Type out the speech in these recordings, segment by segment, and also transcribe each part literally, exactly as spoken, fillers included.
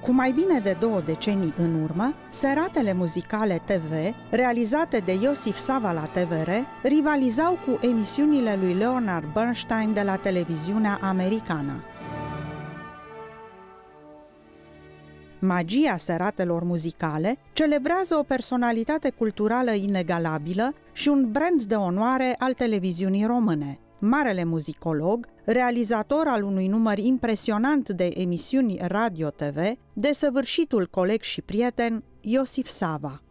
Cu mai bine de două decenii în urmă, seratele muzicale T V, realizate de Iosif Sava la T V R, rivalizau cu emisiunile lui Leonard Bernstein de la televiziunea americană. Magia seratelor muzicale celebrează o personalitate culturală inegalabilă și un brand de onoare al televiziunii române. Marele muzicolog, realizator al unui număr impresionant de emisiuni radio-T V, desăvârșitul coleg și prieten Iosif Sava.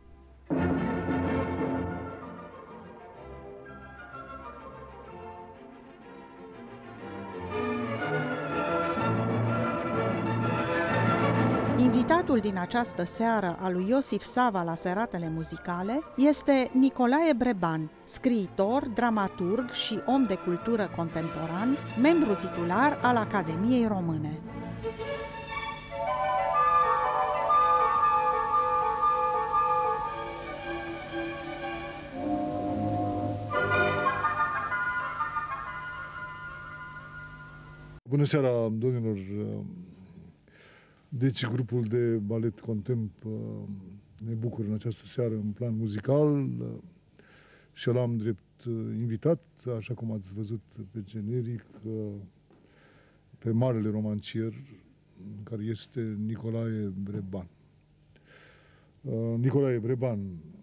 Invitatul din această seară a lui Iosif Sava la seratele muzicale este Nicolae Breban, scriitor, dramaturg și om de cultură contemporan, membru titular al Academiei Române. Bună seara, domnilor! Deci, grupul de balet Contemp ne bucură în această seară în plan muzical și l-am drept invitat, așa cum ați văzut pe generic, pe marele romancier, care este Nicolae Breban. Nicolae Breban,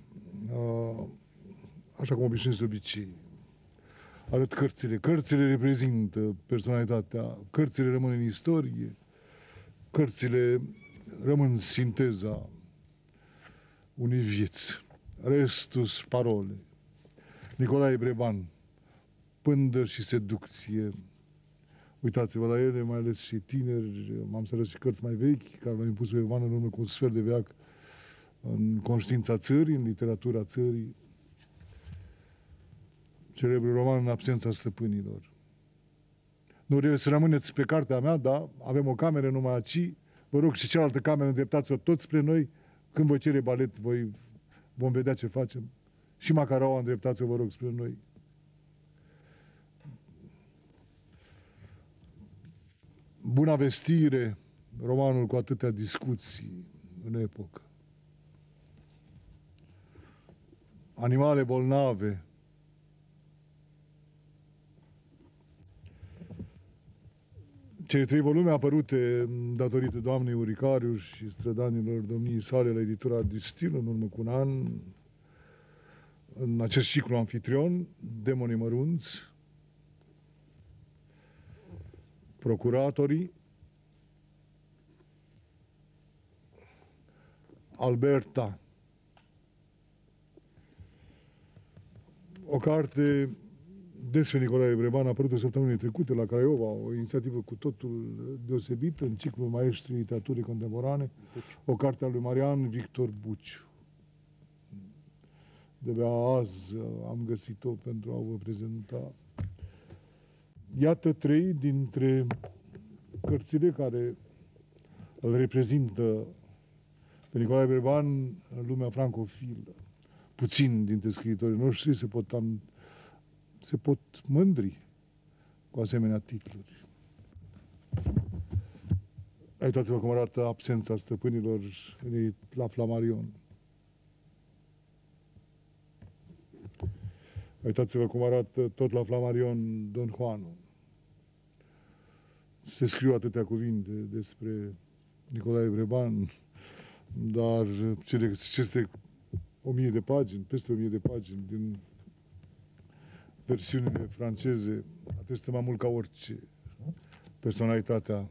așa cum obișnuiesc de obicei, arăt cărțile. Cărțile reprezintă personalitatea, cărțile rămân în istorie, cărțile rămân sinteza unei vieți. Restus parole. Nicolae Breban, pândă și seducție. Uitați-vă la ele, mai ales și tineri. M-am să arăt și cărți mai vechi, care l-au impus pe Breban în urmă cu un sfert de veac în conștiința țării, în literatura țării. Celebrul roman În absența stăpânilor. Nu vreau să rămâneți pe cartea mea, da? Avem o cameră numai aici. Vă rog și cealaltă cameră, îndreptați-o tot spre noi. Când vă cere balet, voi vom vedea ce facem. Și Macaraua, îndreptați-o, vă rog, spre noi. Buna vestire, romanul cu atâtea discuții în epocă. Animale bolnave. Cele trei volume apărute datorită doamnei Uricariu și strădanilor domniei sale la editura Distil în urmă cu un an, în acest ciclu Amfitrion, Demonii mărunți, Procuratorii, Alberta, o carte despre Nicolae Breban a apărut o săptămână trecută la Craiova, o inițiativă cu totul deosebită în ciclul Maestrii Literaturii Contemporane, o carte a lui Marian Victor Buciu. De-abia azi am găsit-o pentru a vă prezenta. Iată trei dintre cărțile care îl reprezintă pe Nicolae Breban în lumea francofilă. Puțin dintre scriitorii noștri se pot am se pot mândri cu asemenea titluri. Uitați-vă cum arată Absența stăpânilor la Flammarion. Uitați-vă cum arată tot la Flammarion Don Juanu. Se scriu atâtea cuvinte despre Nicolae Breban, dar cele aceste o mie de pagini, peste o mie de pagini din versiunile franceze atestă mai mult ca orice personalitatea.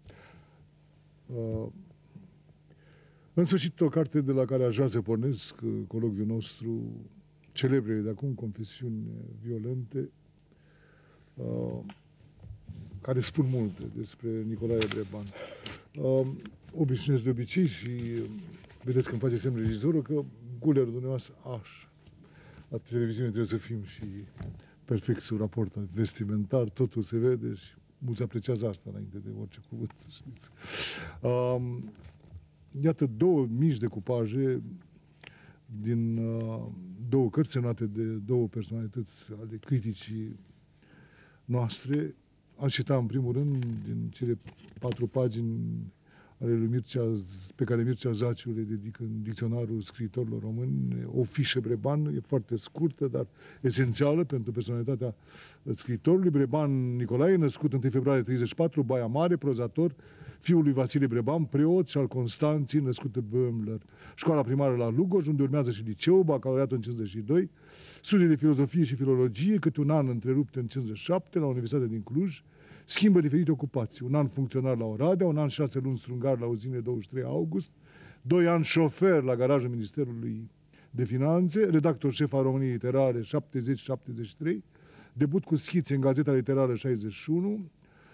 Uh, în sfârșit, o carte de la care aș vrea să pornesc colocviul nostru, celebrele de acum confesiuni violente, uh, care spun multe despre Nicolae Breban. Uh, obișnuiesc de obicei și vedeți când face semn regizorul că gulerul dumneavoastră așa. La televiziune trebuie să fim și perfect sub raport vestimentar, totul se vede și mulți apreciază asta înainte de orice cuvânt, să știți. Um, iată două mici decupaje din uh, două cărți semnate de două personalități ale criticii noastre. Aș cita în primul rând din cele patru pagini ale lui Mircea, pe care Mircea Zaciu le dedică în Dicționarul Scriitorilor Români. O fișă Breban, e foarte scurtă, dar esențială pentru personalitatea scriitorului. Breban Nicolae, născut întâi februarie treizeci și patru, Baia Mare, prozator, fiul lui Vasile Breban, preot, și al Constanții, născut în Böhmler. Școala primară la Lugoj, unde urmează și liceu, bacalaureatul în cincizeci și doi, studii de filozofie și filologie, câte un an întrerupt în cincizeci și șapte, la Universitatea din Cluj, schimbă diferite ocupații. Un an funcționar la Oradea, un an șase luni strungar la uzine douăzeci și trei august, doi ani șofer la garajul Ministerului de Finanțe, redactor șef al României Literare șaptezeci șaptezeci și trei, debut cu schițe în Gazeta Literară șaizeci și unu,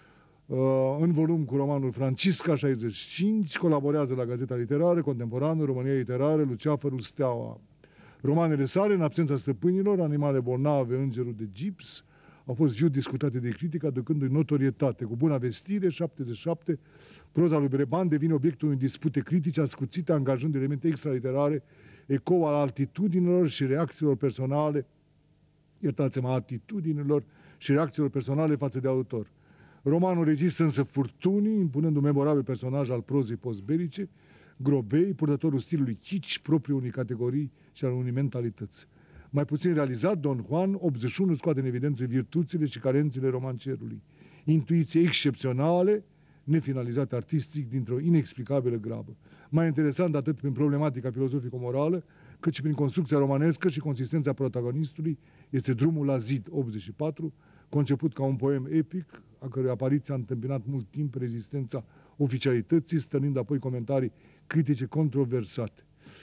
în volum cu romanul Francisca șaizeci și cinci, colaborează la Gazeta Literară, Contemporană, România Literară, Luceafărul, Steaua. Romanele sale, În absența stăpânilor, Animale bolnave, Îngerul de gips, au fost viu discutate de critică, aducându-i notorietate. Cu Buna vestire, șaptezeci și șapte, proza lui Breban devine obiectul unei dispute critice ascuțite, angajând elemente extraliterare, ecou al altitudinilor și reacțiilor personale, iertați-mă, atitudinilor și reacțiilor personale față de autor. Romanul rezistă însă furtunii, impunând un memorabil personaj al prozei postbelice, Grobei, purtătorul stilului kitsch, propriu unei categorii și al unei mentalități. Mai puțin realizat, Don Juan, optzeci și unu, scoate în evidență virtuțile și carențele romancerului. Intuiție excepționale, nefinalizate artistic, dintr-o inexplicabilă grabă. Mai interesant atât prin problematica filozofico-morală, cât și prin construcția romanescă și consistența protagonistului, este Drumul la zid, optzeci și patru, conceput ca un poem epic, a cărui apariție a întâmpinat mult timp rezistența oficialității, stănind apoi comentarii critice controversate.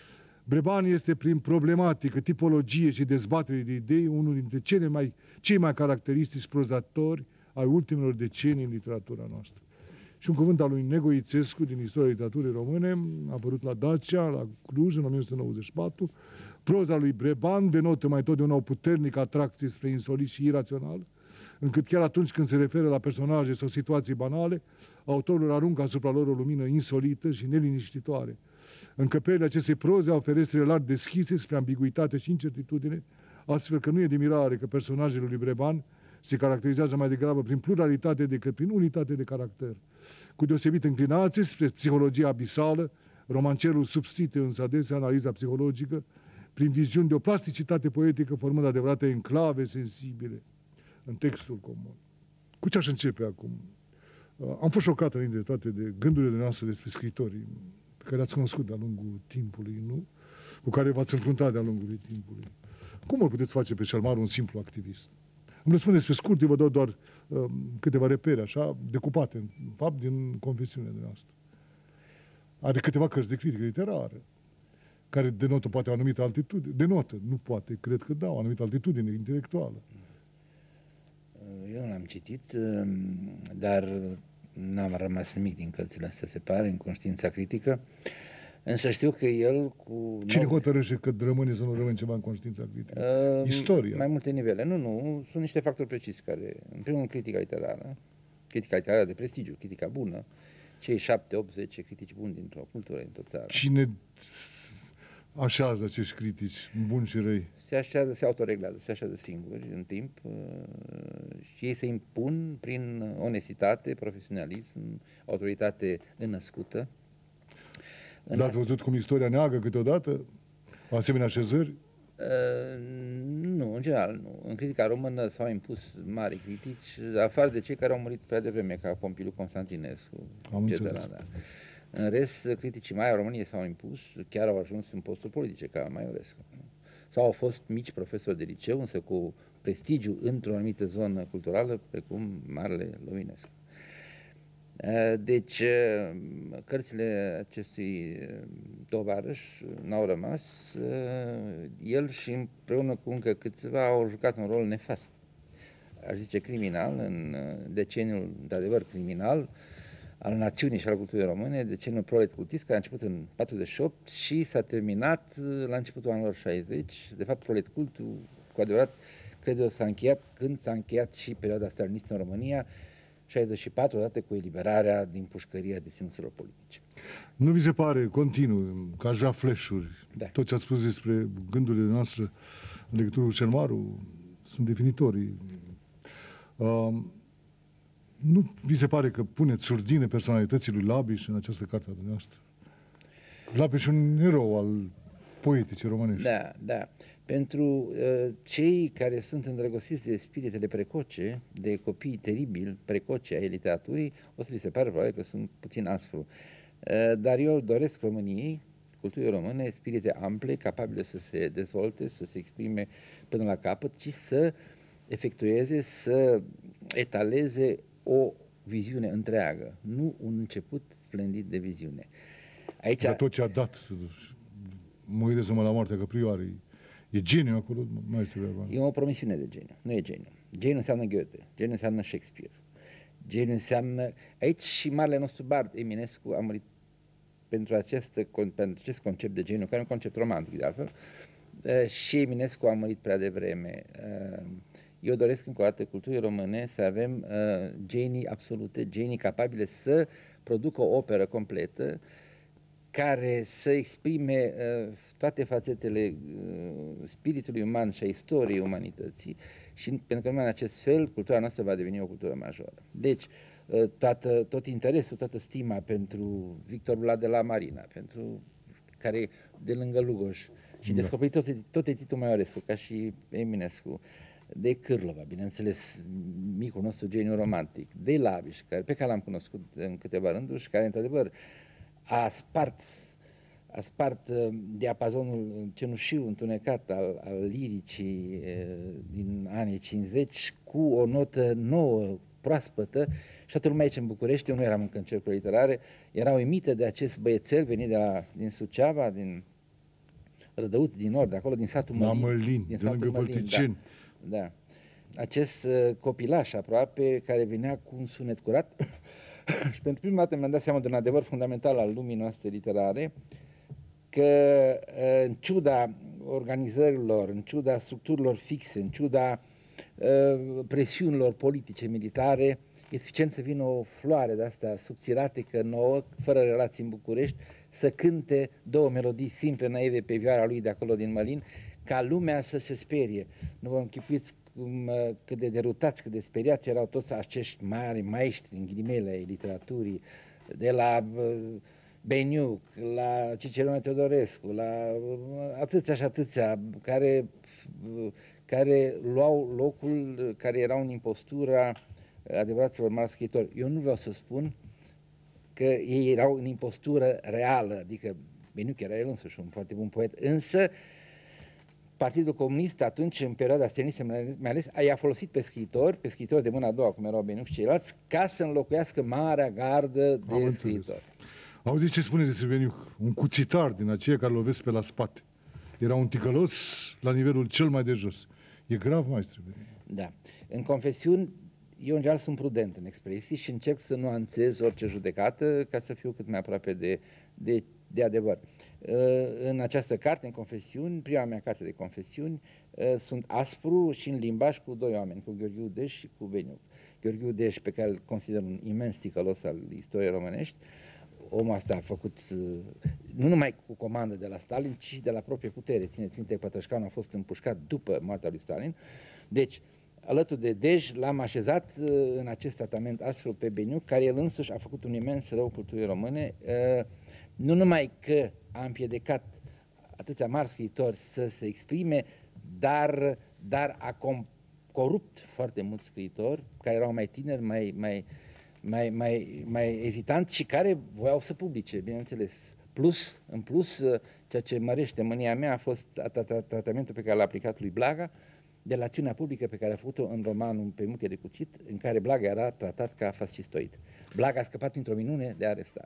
Breban este, prin problematică, tipologie și dezbatere de idei, unul dintre cele mai, cei mai caracteristici prozatori ai ultimelor decenii în literatura noastră. Și un cuvânt al lui Nego Ițescu din Istoria literaturii române, a apărut la Dacia, la Cluj, în o mie nouă sute nouăzeci și patru. Proza lui Breban denotă mai totdeauna o puternică atracție spre insolit și irațional, încât chiar atunci când se referă la personaje sau situații banale, autorul aruncă asupra lor o lumină insolită și neliniștitoare. Încăperile acestei proze au ferestre larg deschise spre ambiguitate și incertitudine, astfel că nu e de mirare că personajele lui Breban se caracterizează mai degrabă prin pluralitate decât prin unitate de caracter. Cu deosebită înclinație spre psihologia abisală, romancerul substituie însă adesea analiza psihologică prin viziuni de o plasticitate poetică, formând adevărate enclave sensibile în textul comun. Cu ce aș începe acum? Am fost șocat înainte de toate de gândurile noastre despre scritorii pe care ați cunoscut de-a lungul timpului, nu? Cu care v-ați înfruntat de-a lungul timpului. Cum îl puteți face pe Cel Mare un simplu activist? Îmi răspundeți pe scurt, eu vă dau doar uh, câteva repere, așa, decupate, în fapt, din confesiunea noastră. Are câteva cărți de critică literară, care denotă poate o anumită altitudine. Denotă, nu poate, cred că da, o anumită altitudine intelectuală. Eu l-am citit, dar n-am rămas nimic din cărțile astea, se pare, în conștiința critică. Însă știu că el cu... Cine hotărăște că rămâne să nu rămâne ceva în conștiința critică? Uh, Istoria. Mai multe nivele. Nu, nu, sunt niște factori preciși care, în primul rând, critica literară, critica literară de prestigiu, critica bună, cei șapte, opt, zece critici buni dintr-o cultură, dintr-o țară. Cine așează acești critici, buni și răi? Se așează, se autoreglează, se așează singuri în timp uh, și ei se impun prin onestitate, profesionalism, autoritate înnăscută. Dar ați văzut cum istoria neagă câteodată asemenea așezări? Uh, nu, în general nu. În critica română s-au impus mari critici, afară de cei care au murit prea devreme, ca Pompiliu Constantinescu. Am înțeles. Da. În rest, criticii mai ai României s-au impus, chiar au ajuns în posturi politice, ca Maiorescu. Sau au fost mici profesori de liceu, însă cu prestigiu într-o anumită zonă culturală, precum Marele Lovinescu. Deci, cărțile acestui tovarăș n-au rămas. El și împreună cu încă câțiva au jucat un rol nefast, aș zice criminal, în deceniul de adevăr criminal al națiunii și al culturii române, deceniul prolet-cultist, care a început în patruzeci și opt și s-a terminat la începutul anilor șaizeci. De fapt, prolet-cultul, cu adevărat, cred eu, s-a încheiat când s-a încheiat și perioada stalinistă în România, șaizeci și patru, odată cu eliberarea din pușcăria deținuților politice. Nu vi se pare, continuu, că aș vrea flash-uri? Da. Tot ce ați spus despre gândurile noastre în legătură cu Cel Maru sunt definitorii. Uh, nu vi se pare că puneți surdine personalității lui Labiș în această carte a dumneavoastră? Labiș un erou al poeticii românești. Da, da. Pentru uh, cei care sunt îndrăgostiți de spiritele precoce, de copii teribili, precoce ai literaturii, o să li se pare probabil că sunt puțin aspru. Uh, dar eu doresc României, culturii române, spirite ample, capabile să se dezvolte, să se exprime până la capăt, ci să efectueze, să etaleze o viziune întreagă, nu un început splendid de viziune. Aici... Dar tot ce a dat, mă gândesc-mă la moartea căprioarei, e geniu acolo, maestre Verban? E o promisiune de geniu, nu e geniu. Geniu înseamnă Goethe, geniu înseamnă Shakespeare, geniu înseamnă... Aici și marele nostru bard, Eminescu, a murit pentru acest, pentru acest concept de geniu, care e un concept romantic de altfel, și Eminescu a murit prea devreme. Eu doresc încă o dată culturii române să avem genii absolute, genii capabile să producă o operă completă, care să exprime uh, toate fațetele uh, spiritului uman și a istoriei umanității și pentru că numai în acest fel cultura noastră va deveni o cultură majoră. Deci, uh, toată, tot interesul, toată stima pentru Victor Vlad de la Marina, pentru care de lângă Lugoș și da. descoperit tot, tot Titu Maiorescu, ca și Eminescu, de Cârlova, bineînțeles, micul nostru geniu romantic, de Labiș, care, pe care l-am cunoscut în câteva rânduri și care, într-adevăr, a spart, a spart uh, diapazonul cenușiu întunecat al, al liricii uh, din anii cincizeci cu o notă nouă, proaspătă, și toată lumea aici în București, eu nu eram încă în cercurile literare, era uimită de acest băiețel venit de la, din Suceava, din Rădăuț, din Nord, de acolo, din satul Mălin. La Mălin, din de lângă Vâlticeni. Da, da. Acest uh, copilaș aproape, care venea cu un sunet curat, și pentru prima dată mi-am dat seama de un adevăr fundamental al lumii noastre literare, că în ciuda organizărilor, în ciuda structurilor fixe, în ciuda uh, presiunilor politice, militare, e suficient să vină o floare de-astea subțiratică, nouă, fără relații în București, să cânte două melodii simple, naive pe vioara lui de acolo din Mălin, ca lumea să se sperie. Nu vă închipuiți cum, cât de derutați, cât de speriați erau toți acești mari maestri, în ghilimele, ai literaturii, de la uh, Beniuc, la Cicerone Teodorescu, la uh, atâția și atâția, care, uh, care luau locul, care erau în impostura adevăraților mari scriitori. Eu nu vreau să spun că ei erau în impostură reală, adică Beniuc era el însuși un foarte bun poet, însă Partidul Comunist atunci, în perioada stalinistă, mai ales, i-a folosit pe scriitori, pe scriitori de mâna a doua, cum erau Beniuc și ceilalți, ca să înlocuiască marea gardă de Am scriitori. Auziți ce spuneți despre Beniuc? Un cuțitar din aceia care lovesc pe la spate. Era un ticălos la nivelul cel mai de jos. E grav, maestre Beniuc. Da. În confesiuni, eu în general sunt prudent în expresii și încerc să nuanțez orice judecată ca să fiu cât mai aproape de, de, de adevăr. În această carte, în confesiuni, prima mea carte de confesiuni, sunt aspru și în limbaj cu doi oameni, cu Gheorghe Udeș și cu Beniuc. Gheorghe Udeș, pe care îl consider un imens ticălos al istoriei românești, omul ăsta a făcut nu numai cu comandă de la Stalin, ci și de la proprie putere. Țineți minte, Pătrășcanu a fost împușcat după moartea lui Stalin. Deci, alături de Dej, l-am așezat în acest tratament aspru pe Beniuc, care el însuși a făcut un imens rău culturii române, nu numai că a împiedicat atâția mari scriitori să se exprime, dar, dar a corupt foarte mulți scriitori care erau mai tineri, mai, mai, mai, mai, mai ezitanți și care voiau să publice, bineînțeles. Plus, în plus, ceea ce mărește mânia mea a fost tratamentul pe care l-a aplicat lui Blaga, de la acțiunea publică pe care a făcut-o în romanul Pe muche de cuțit, în care Blaga era tratat ca fascistoid. Blaga a scăpat într-o minune de arestare.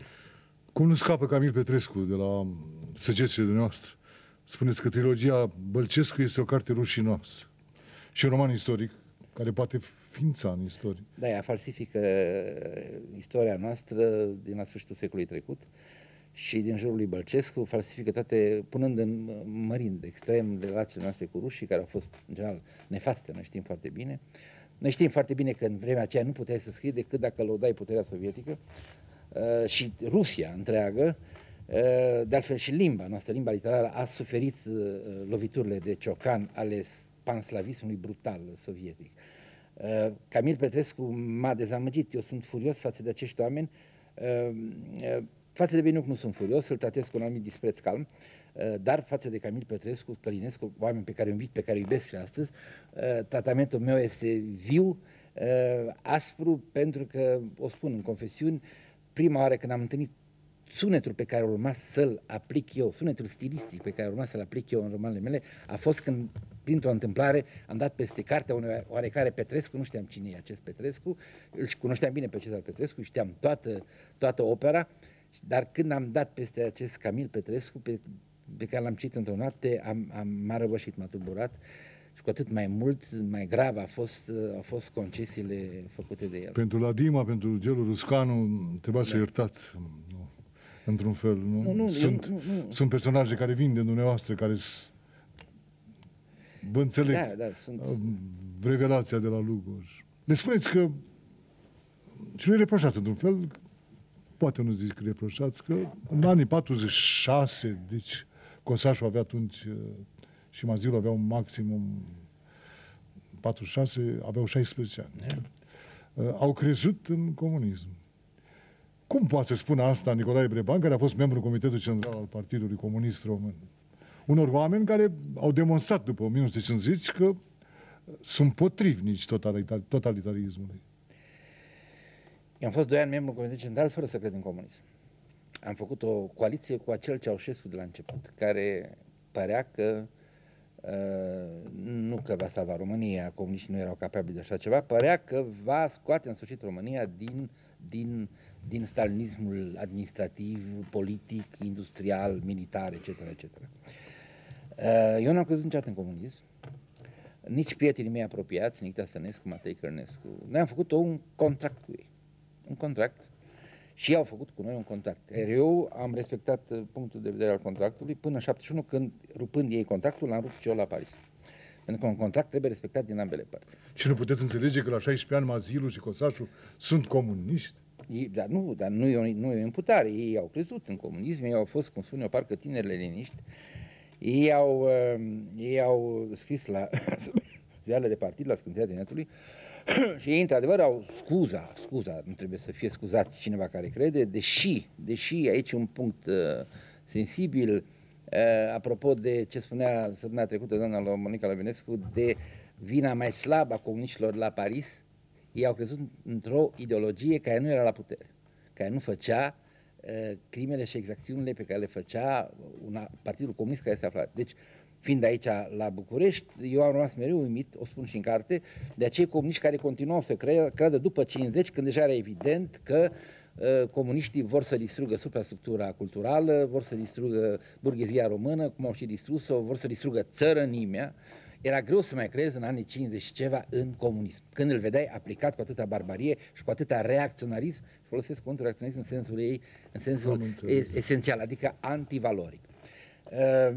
Cum nu scapă Camil Petrescu de la săgețile noastre? Spuneți că trilogia Bălcescu este o carte rușinoasă și un roman istoric care poate ființa în istorie. Da, ea falsifică istoria noastră din la sfârșitul secolului trecut și din jurul lui Bălcescu, falsifică toate, punând în mărind extrem relațiile noastre cu rușii, care au fost, în general, nefaste, noi știm foarte bine. Noi știm foarte bine că în vremea aceea nu puteai să scrii decât dacă lăudai puterea sovietică. Uh, și Rusia întreagă, uh, de altfel și limba noastră, limba literară, a suferit uh, loviturile de ciocan ale panslavismului brutal sovietic. Uh, Camil Petrescu m-a dezamăgit, eu sunt furios față de acești oameni, uh, uh, față de Beniuc nu sunt furios, îl tratez cu un anumit dispreț calm, uh, dar față de Camil Petrescu, Călinescu, oameni pe care îi invit, pe care îi iubesc și astăzi, uh, tratamentul meu este viu, uh, aspru, pentru că, o spun în confesiuni, prima oară când am întâlnit sunetul pe care urma să-l aplic eu, sunetul stilistic pe care urma să-l aplic eu în romanele mele, a fost când, printr-o întâmplare, am dat peste cartea unui oarecare Petrescu, nu știam cine e acest Petrescu, îl cunoșteam bine pe Cezar Petrescu, știam toată, toată opera, dar când am dat peste acest Camil Petrescu, pe, pe care l-am citit într-o noapte, am, am, m-a răvășit, m-a tulburat și cu atât mai mult, mai grav a fost, au fost concesiile făcute de el. Pentru Ladima, pentru Gelu Ruscanu, trebuia da. să iertați. Într-un fel, nu? Nu, nu, sunt, eu, nu, nu. sunt personaje care vin de dumneavoastră, care vă înțeleg da, da, sunt... revelația de la Lugoj. Le spuneți că și le reproșați într-un fel, poate nu zic că reproșați, că în anii patruzeci și șase, deci Cosașul avea atunci și Mazilu avea un maximum patruzeci și șase, aveau șaisprezece ani. Yeah. Au crezut în comunism. Cum poate să spună asta Nicolae Breban, care a fost membru Comitetului Central al Partidului Comunist Român? Unor oameni care au demonstrat după o mie nouă sute cincizeci că sunt potrivnici totalitar totalitarismului. Eu am fost doi ani membru Comitetului Central fără să cred în comunism. Am făcut o coaliție cu acel Ceaușescu de la început, care părea că uh, nu că va salva România, comuniștii nu erau capabili de așa ceva, părea că va scoate în sfârșit România din, din din stalinismul administrativ, politic, industrial, militar, et cetera, et cetera. Eu n-am crezut niciodată în comunism, nici prietenii mei apropiați, Nicita Stănescu, Matei Cărnescu. Noi am făcut un contract cu ei, un contract, și ei au făcut cu noi un contract. Iar eu am respectat punctul de vedere al contractului până în șaptezeci și unu, când, rupând ei contractul, l-am rupt și eu la Paris. Pentru că un contract trebuie respectat din ambele părți. Și nu puteți înțelege că la șaisprezece ani Mazilu și Cosașul sunt comuniști? Ei, dar nu, dar nu e, o, nu e o imputare. Ei au crezut în comunism, ei au fost, cum spune eu, parcă tineri leniniști. Ei au, uh, ei au scris la ziarele de partid, la Scânteia Netului, și ei, într-adevăr, au scuza, scuza, nu trebuie să fie scuzați cineva care crede, deși, deși aici un punct uh, sensibil, uh, apropo de ce spunea săptămâna trecută doamna Monica Lăvinescu, de vina mai slabă a comuniștilor la Paris, ei au crezut într-o ideologie care nu era la putere, care nu făcea uh, crimele și exacțiunile pe care le făcea una, Partidul Comunist care se afla. Deci, fiind aici la București, eu am rămas mereu uimit, o spun și în carte, de acei comuniști care continuau să cre creadă după cincizeci, când deja era evident că uh, comuniștii vor să distrugă suprastructura culturală, vor să distrugă burghezia română, cum au și distrus-o, vor să distrugă țărănimea. Era greu să mai crezi în anii cincizeci și ceva în comunism, când îl vedeai aplicat cu atâta barbarie și cu atâta reacționarism, folosesc cuvântul reacționarism în sensul ei, în sensul esențial, adică antivaloric. Uh,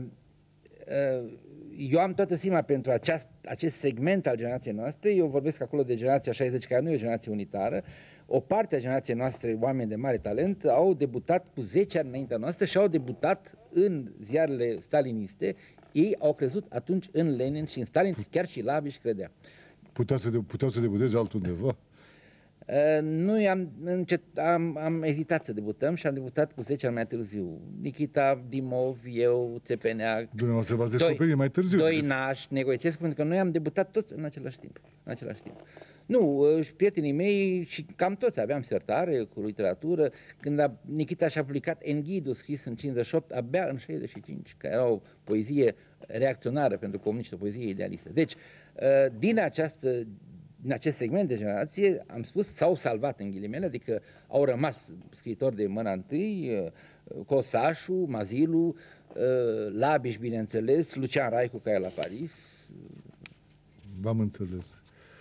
Eu am toată stima pentru aceast, acest segment al generației noastre, eu vorbesc acolo de generația șaizeci, care nu e o generație unitară. O parte a generației noastre, oameni de mare talent, au debutat cu zece ani înaintea noastră și au debutat în ziarele staliniste. Ei au crezut atunci în Lenin și în Stalin, chiar și Labiș credea. Puteau să, de, puteau să debuteze altundeva? Uh, nu, am, încet, am, am ezitat să debutăm și am debutat cu zece ani mai târziu. Nikita, Dimov, eu, Țepeneac. Dumneavoastră v-ați descoperit mai târziu. Doi nași, Negoițescu, pentru că noi am debutat toți în același timp. În același timp. Nu, și prietenii mei și cam toți aveam sertare cu literatură. Când a, Nikita și-a publicat Enghidul, scris în cincizeci și opt, abia în șaizeci și cinci, care era o poezie reacționară pentru comuniști, o poezie idealistă. Deci, din această În acest segment de generație, am spus, s-au salvat în ghilimele, adică au rămas scriitori de mâna întâi, Cosașu, Mazilu, Labiș, bineînțeles, Lucian Raicu, care e la Paris. V-am înțeles.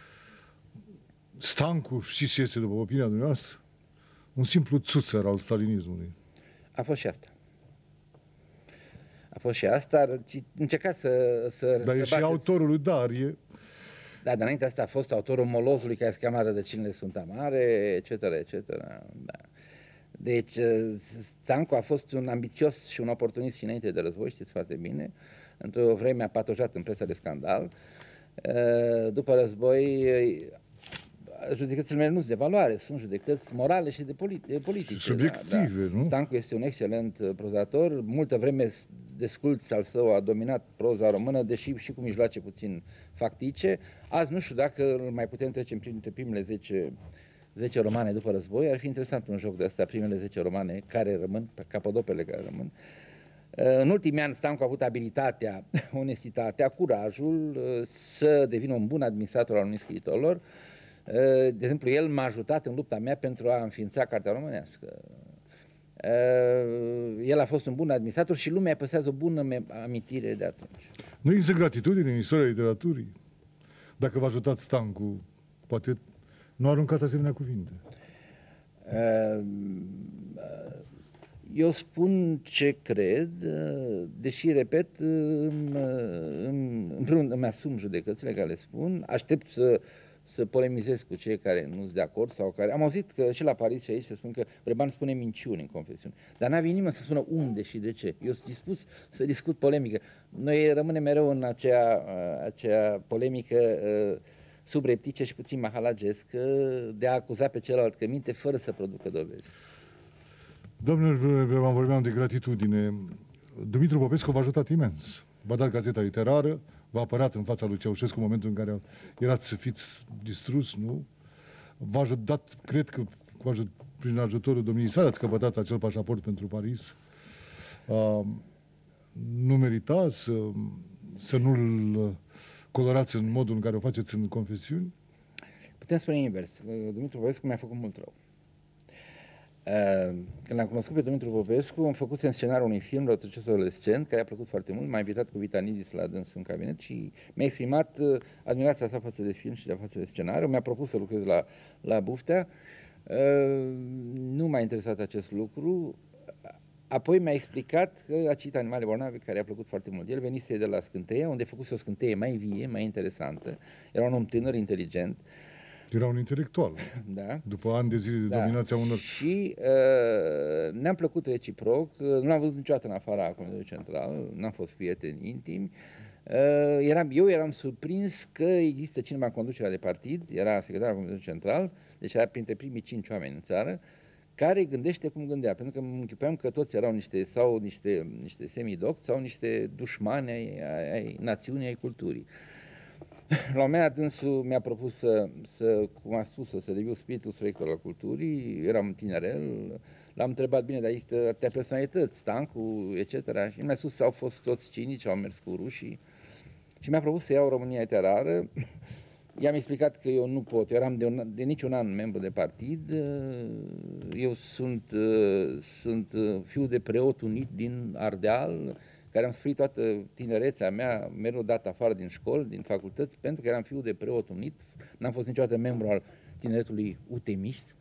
Stancu, știți ce este, după opinia dumneavoastră? Un simplu țuțăr al stalinismului. A fost și asta. A fost și asta, încercați să... să Dar să e și autorul lui Darie. Da, dar înainte asta a fost autorul Molozului, care se cheamă Rădăcinile sunt amare, et cetera, et cetera. Da. Deci, Stancu a fost un ambițios și un oportunist și înainte de război, știți foarte bine. Într-o vreme a patojat în presa de scandal. După război judecățile mele nu sunt de valoare, sunt judecăți morale și de, polit de politice. Subiective, da, da. nu? Stancu este un excelent prozator, multă vreme Desculț al său a dominat proza română, deși și cu mijloace puțin factice. Azi nu știu dacă îl mai putem trece printre primele zece, zece romane după război, ar fi interesant un joc de astea, primele zece romane care rămân, capodopele care rămân. În ultimii ani Stancu a avut abilitatea, onestitatea, curajul să devină un bun administrator al unui scriitorilor. De exemplu, el m-a ajutat în lupta mea pentru a înființa Cartea Românească. El a fost un bun administrator și lumea păstrează o bună amintire de atunci. Nu există gratitudine în istoria literaturii? Dacă v-a ajutat Stancu, poate nu aruncați asemenea cuvinte. Eu spun ce cred, deși, repet, îmi, în primul rând îmi asum judecățile care le spun, aștept să, să polemizez cu cei care nu sunt de acord sau care... Am auzit că și la Paris și aici se spune că Breban spune minciuni în confesiuni, dar n-a venit nimeni să spună unde și de ce. Eu sunt dispus să discut polemică. Noi rămânem mereu în acea, acea polemică subreptice și puțin mahalagescă de a acuza pe celălalt că minte fără să producă dovezi. Domnule Breban, vorbeam de gratitudine. Dumitru Popescu v-a ajutat imens. V-a dat gazeta literară, v-a apărat în fața lui Ceaușescu în momentul în care erați să fiți distrus, nu? V-a ajutat, cred că cu ajut, prin ajutorul domniei sale ați căpătat acel pașaport pentru Paris. Uh, nu merita să, să nu-l colorați în modul în care o faceți în confesiuni? Putem spune invers. Dumitru Popescu mi-a făcut mult rău. Când l-am cunoscut pe Dumitru Popescu, am făcut în scenariul unui film, Răutăcios adolescent, care a plăcut foarte mult. M-a invitat cu Vitanidis la dânsul în cabinet și mi-a exprimat admirația sa față de film și de față de scenariu. Mi-a propus să lucrez la, la Buftea. Nu m-a interesat acest lucru. Apoi mi-a explicat că a citit Animale bolnave, care a plăcut foarte mult. El venise de la Scânteia, unde făcuse o scânteie mai vie, mai interesantă. Era un om tânăr, inteligent. Era un intelectual, da. După ani de zile de da. dominația unor... Și uh, ne-am plăcut reciproc, nu l-am văzut niciodată în afara Comitetului Central, n-am fost prieteni intimi. Uh, eram, eu eram surprins că există cineva în conducerea de partid, era secretar al Comitetului Central, deci era printre primii cinci oameni în țară, care gândește cum gândea, pentru că mă închipuiam că toți erau niște, sau niște, niște semidocți sau niște dușmani ai, ai, ai națiunii, ai culturii. La un moment dat, dânsul mi-a propus să, să, cum am spus, să deviu spiritul surector al culturii, eram tinerel, l-am întrebat, bine, dar există atâtea personalități, Stancu, et cetera. Și mi-a spus, au fost toți cinici, au mers cu rușii și mi-a propus să iau România literară. I-am explicat că eu nu pot, eu eram de, un, de niciun an membru de partid, eu sunt, sunt fiul de preot unit din Ardeal, care am suferit toată tinerețea mea, mereu dat afară din școli, din facultăți, pentru că eram fiul de preot unit, n-am fost niciodată membru al tineretului utemist.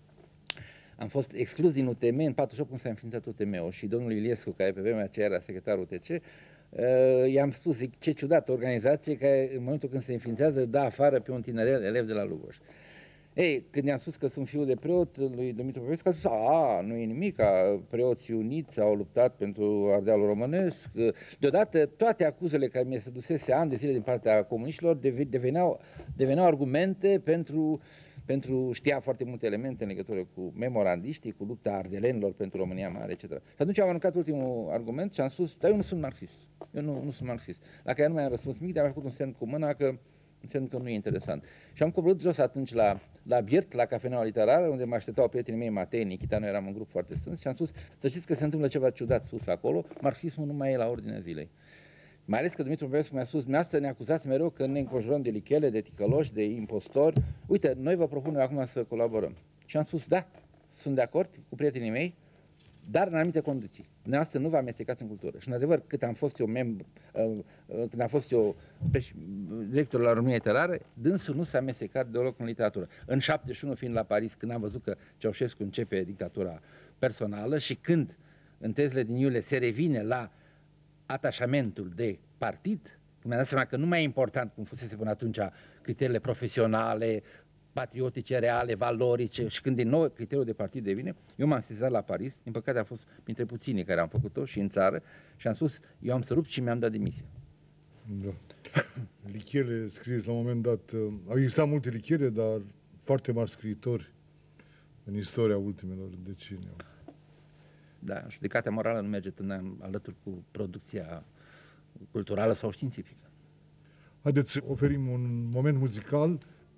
Am fost exclus din U T M în patruzeci și opt când s-a înființat U T M-ul și domnul Iliescu, care pe vremea aceea era secretarul U T C, uh, i-am spus, zic, ce ciudată organizație care în momentul când se înființează dă afară pe un tinerel elev de la Lugoj. Ei, când i-am spus că sunt fiul de preot lui Dumitru Popescu, a spus, a, nu e nimic, preoții uniți au luptat pentru Ardealul românesc. Deodată, toate acuzele care mi se dusese ani de zile din partea comuniștilor deveneau, deveneau argumente pentru, pentru, știa foarte multe elemente în legătură cu memorandiștii, cu lupta ardelenilor pentru România Mare, et cetera. Și atunci am aruncat ultimul argument și am spus, dar eu nu sunt marxist, eu nu, nu sunt marxist. La care nu mi-am răspuns nimic, dar am făcut un semn cu mâna că înseamnă că nu e interesant. Și am coborât jos atunci la, la Biert, la cafeneaua literară, unde mă așteptau prietenii mei, Matei, Nichita, noi eram un grup foarte strâns și am spus, să știți că se întâmplă ceva ciudat sus acolo, marxismul nu mai e la ordinea zilei. Mai ales că Dumitru Popescu mi-a spus, dumneavoastră ne acuzați mereu că ne înconjurăm de lichele, de ticăloși, de impostori. Uite, noi vă propunem acum să colaborăm. Și am spus, da, sunt de acord cu prietenii mei, dar în anumite condiții. Dumneavoastră nu vă amestecați în cultură. Și în adevăr, cât am fost eu membru, când am fost eu director la România Literară, dânsul nu s-a amestecat deloc în literatură. În șaptezeci și unu, fiind la Paris, când am văzut că Ceaușescu începe dictatura personală și când în tezele din iulie se revine la atașamentul de partid, când mi-am dat seama că nu mai e important cum fusese până atunci criteriile profesionale, patriotice, reale, valorice și când din nou criteriul de partid devine, eu m-am sesizat la Paris, din păcate a fost printre puținii care am făcut-o și în țară și am spus, eu am să rupt și mi-am dat demisia. Da. Lichele, scrieți la un moment dat, au existat multe lichele, dar foarte mari scriitori în istoria ultimelor decenii. Da, judecata morală nu merge tână alături cu producția culturală sau științifică. Haideți să oferim un moment muzical.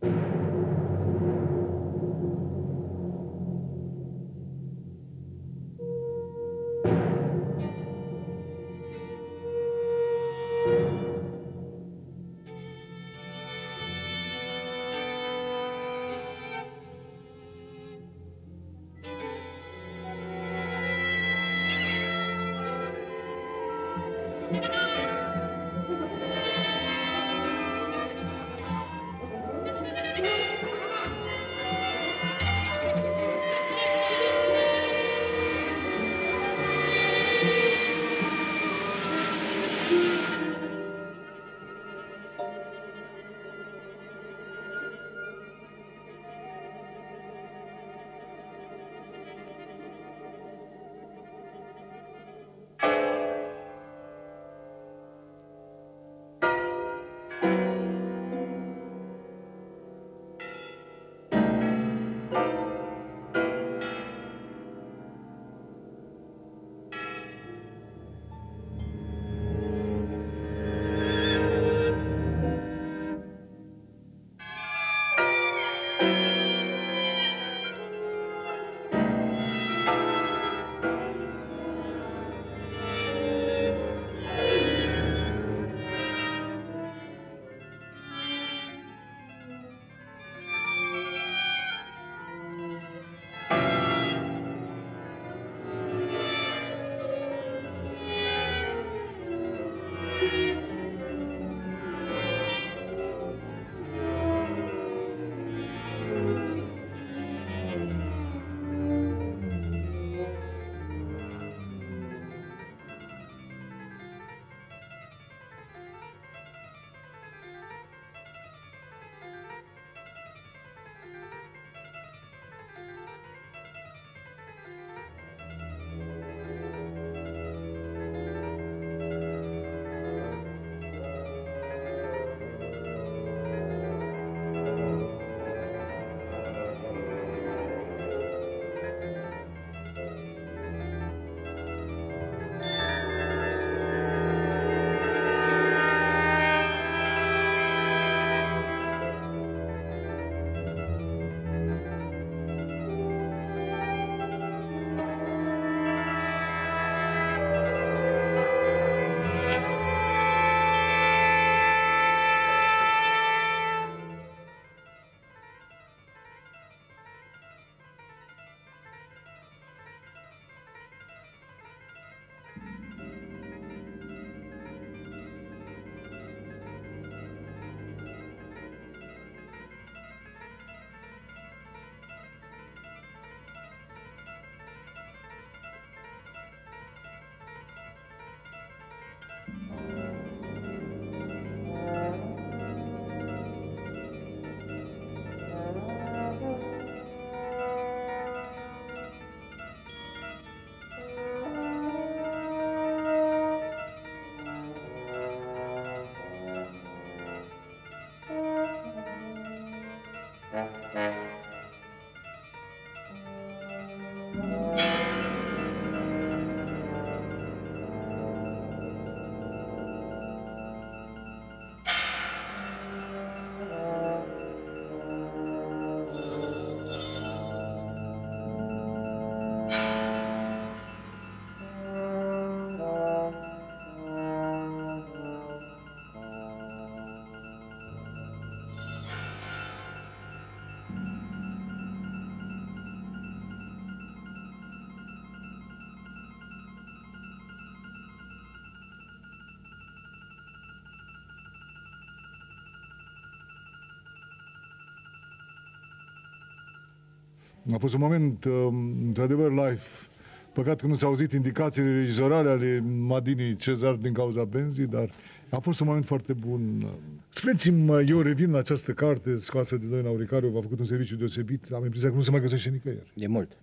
A fost un moment, într-adevăr, live. Păcat că nu s-au auzit indicațiile regizorale ale Madinii Cezar din cauza benzii, dar a fost un moment foarte bun. Spuneți-mi, eu revin la această carte scoasă de Doina Auricariu, v-a făcut un serviciu deosebit, am impresia că nu se mai găsește nicăieri. E mult.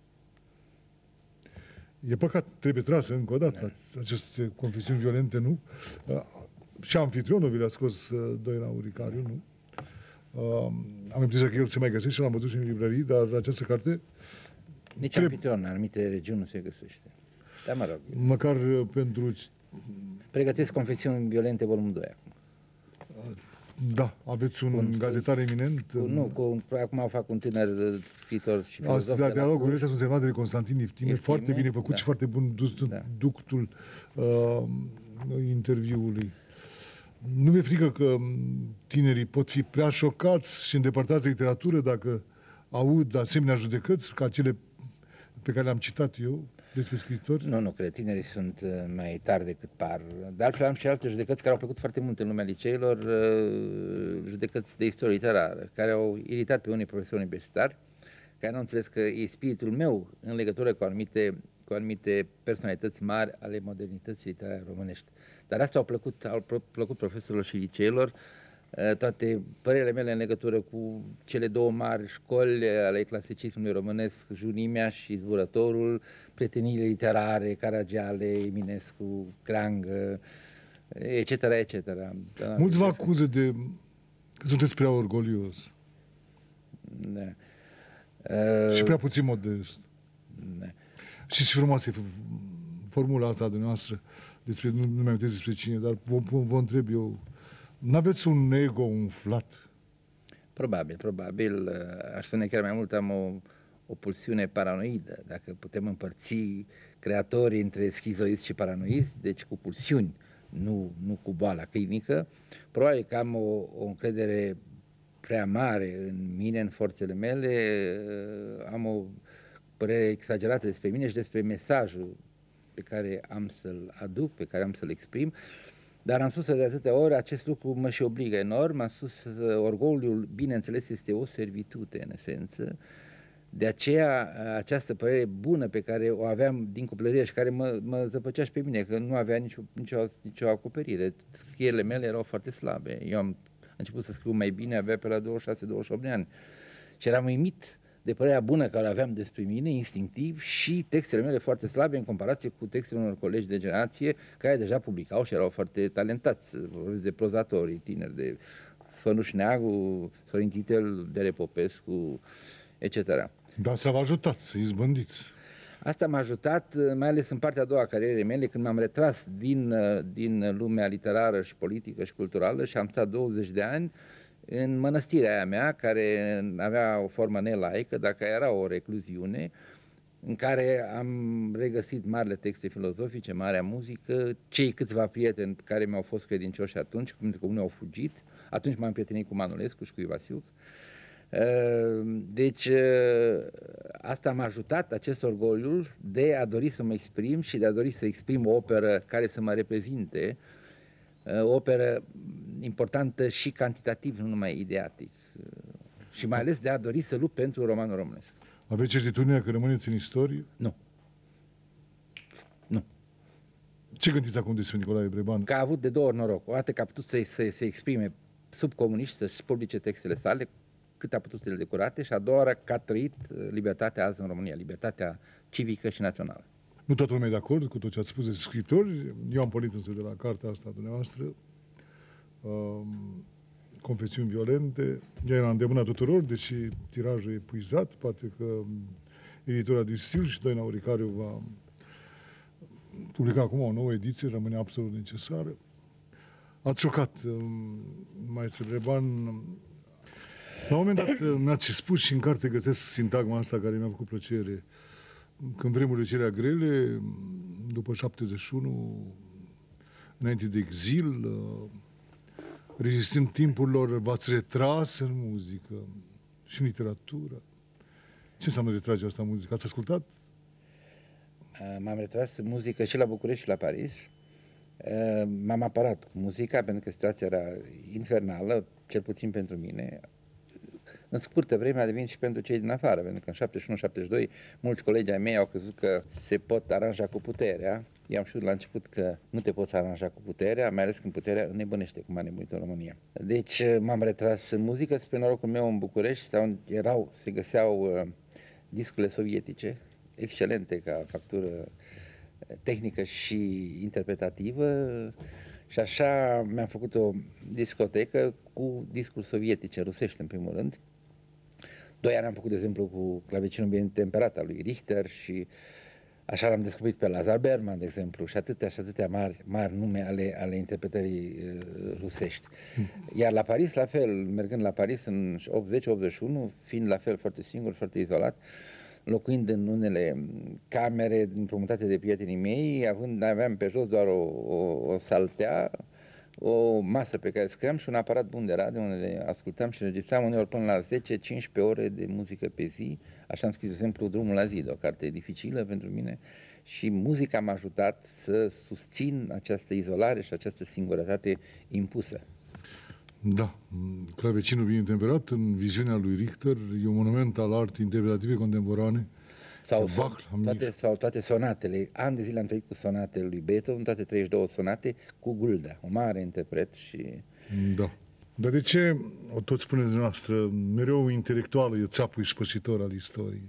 E păcat, trebuie trasă încă o dată da. Aceste confesiuni violente, nu? Și anfitrionul vi le-a scos Doina Auricariu, nu? Uh, am impresia că el se mai găsește și l-am văzut și în librării, dar această carte... Nici trebuie... Amfitrion, în anumite regiuni nu se găsește. Dar mă rog. Măcar pentru... Pregătesc Confesiuni violente, volumul doi acum. Da, aveți un Bun. gazetar eminent. Cu, nu, cu, acum fac un tânăr scriitor și filozof. Da, dialogurile astea sunt semnate de Constantin Iftime, Iftime, foarte bine făcut da. și foarte bun dus Da. ductul uh, interviului. Nu mi-e frică că tinerii pot fi prea șocați și îndepărtați de literatură dacă aud asemenea judecăți ca cele pe care le-am citat eu despre scriitori? Nu, nu cred. Tinerii sunt uh, mai tari decât par. De altfel am și alte judecăți care au plăcut foarte mult în lumea liceilor, uh, judecăți de istorie literară, care au iritat pe unii profesori universitari, care nu au înțeles că e spiritul meu în legătură cu anumite, cu anumite personalități mari ale modernității literare românești. Dar astea au plăcut, au plăcut profesorilor și liceilor, toate părerile mele în legătură cu cele două mari școli ale clasicismului românesc, Junimea și Zburătorul, prieteniile literare, Caragiale, Eminescu, Creangă, et cetera, et cetera. Mulți vă acuză de că sunteți prea orgolios. Da. Și prea puțin modest. Da. Și și frumoasă e formula asta de noastră, despre, nu, nu mi-am despre cine, dar vă, vă întreb eu, n-aveți un ego umflat? Probabil, probabil. Aș spune chiar mai mult, am o, o pulsiune paranoidă. Dacă putem împărți creatorii între schizoizi și paranoizi, deci cu pulsiuni, nu, nu cu boala clinică, probabil că am o, o încredere prea mare în mine, în forțele mele, am o părere exagerată despre mine și despre mesajul pe care am să-l aduc, pe care am să-l exprim. Dar am spus de atâtea ori, acest lucru mă și obligă enorm, am spus, orgoliul, bineînțeles, este o servitute în esență, de aceea această părere bună pe care o aveam din copilărie și care mă, mă zăpăcea și pe mine, că nu avea nicio, nicio, nicio acoperire, scrierile mele erau foarte slabe, eu am început să scriu mai bine, avea pe la douăzeci și șase douăzeci și opt de ani și eram uimit de părerea bună care o aveam despre mine, instinctiv, și textele mele foarte slabe în comparație cu textele unor colegi de generație care deja publicau și erau foarte talentați, vorbesc de prozatorii tineri, de Fănuș Neagu, Sorin Titel, Dere Popescu, et cetera. Dar s-a ajutat să izbândiți. Asta m-a ajutat, mai ales în partea a doua a carierei mele, când m-am retras din, din lumea literară și politică și culturală și am stat douăzeci de ani în mănăstirea aia mea, care avea o formă nelaică, dacă era o recluziune, în care am regăsit marile texte filozofice, marea muzică, cei câțiva prieteni care mi-au fost credincioși atunci, pentru că unii au fugit, atunci m-am prietenit cu Manolescu și cu Ivasiuc. Deci asta m-a ajutat, acest orgoliu, de a dori să mă exprim și de a dori să exprim o operă care să mă reprezinte, o operă importantă și cantitativ, nu numai ideatic. Și mai ales de a dori să lupt pentru romanul românesc. Aveți certitudinea că rămâneți în istorie? Nu. Nu. Ce gândiți acum despre Nicolae Breban? Că a avut de două ori noroc. O dată că a putut să se să exprime sub comuniști, să-și publice textele sale, cât a putut ele de curate, și a doua oară că a trăit libertatea azi în România, libertatea civică și națională. Nu toată lumea e de acord cu tot ce ați spus de scriitori. Eu am pornit însă de la cartea asta dumneavoastră, um, Confesiuni violente. Ea era îndemâna tuturor, deși tirajul e epuizat. Poate că editura Distil și Doina Auricariu va publica acum o nouă ediție, rămâne absolut necesară. Ați șocat, um, maestre Breban. La un moment dat mi-ați spus și în carte găsesc sintagma asta care mi-a făcut plăcere. Când vremurile celea grele, după șaptezeci și unu, înainte de exil, rezistând timpurilor, v-ați retras în muzică și în literatură. Ce înseamnă retragerea asta în muzică? Ați ascultat? M-am retras în muzică și la București și la Paris. M-am apărat cu muzica pentru că situația era infernală, cel puțin pentru mine. În scurtă vreme a devenit și pentru cei din afară, pentru că în șaptezeci și unu șaptezeci și doi mulți colegi ai mei au crezut că se pot aranja cu puterea. Eu am știut la început că nu te poți aranja cu puterea, mai ales când puterea înnebănește, cum a nebunit în România. Deci m-am retras în muzică, spre norocul meu în București, sau erau, se găseau uh, discurile sovietice, excelente ca factură tehnică și interpretativă, Și așa mi-am făcut o discotecă cu discuri sovietice, rusești în primul rând. Doi ani am făcut, de exemplu, cu Clavecinul bine temperat al lui Richter și așa l-am descoperit pe Lazar Berman, de exemplu, și atâtea și atâtea mari, mari nume ale, ale interpretării uh, rusești. Iar la Paris, la fel, mergând la Paris în optzeci optzeci și unu, fiind la fel foarte singur, foarte izolat, locuind în unele camere împrumutate de prietenii mei, având, aveam pe jos doar o, o, o saltea, o masă pe care scriam și un aparat bun de radio unde ascultam și înregistram uneori până la zece cincisprezece ore de muzică pe zi. Așa am scris, de exemplu, Drumul la Zid, o carte dificilă pentru mine și muzica m-a ajutat să susțin această izolare și această singurătate impusă. Da, Clavecinul bine temperat, în viziunea lui Richter, e un monument al artei interpretative contemporane. Sau, Bach, toate, sau toate sonatele. Ani de zile am trăit cu sonatele lui Beethoven, toate treizeci și două sonate, cu Gulda, un mare interpret și... Da. Dar de ce, o tot spuneți dumneavoastră, mereu intelectuală e țapul ispășitor al istoriei?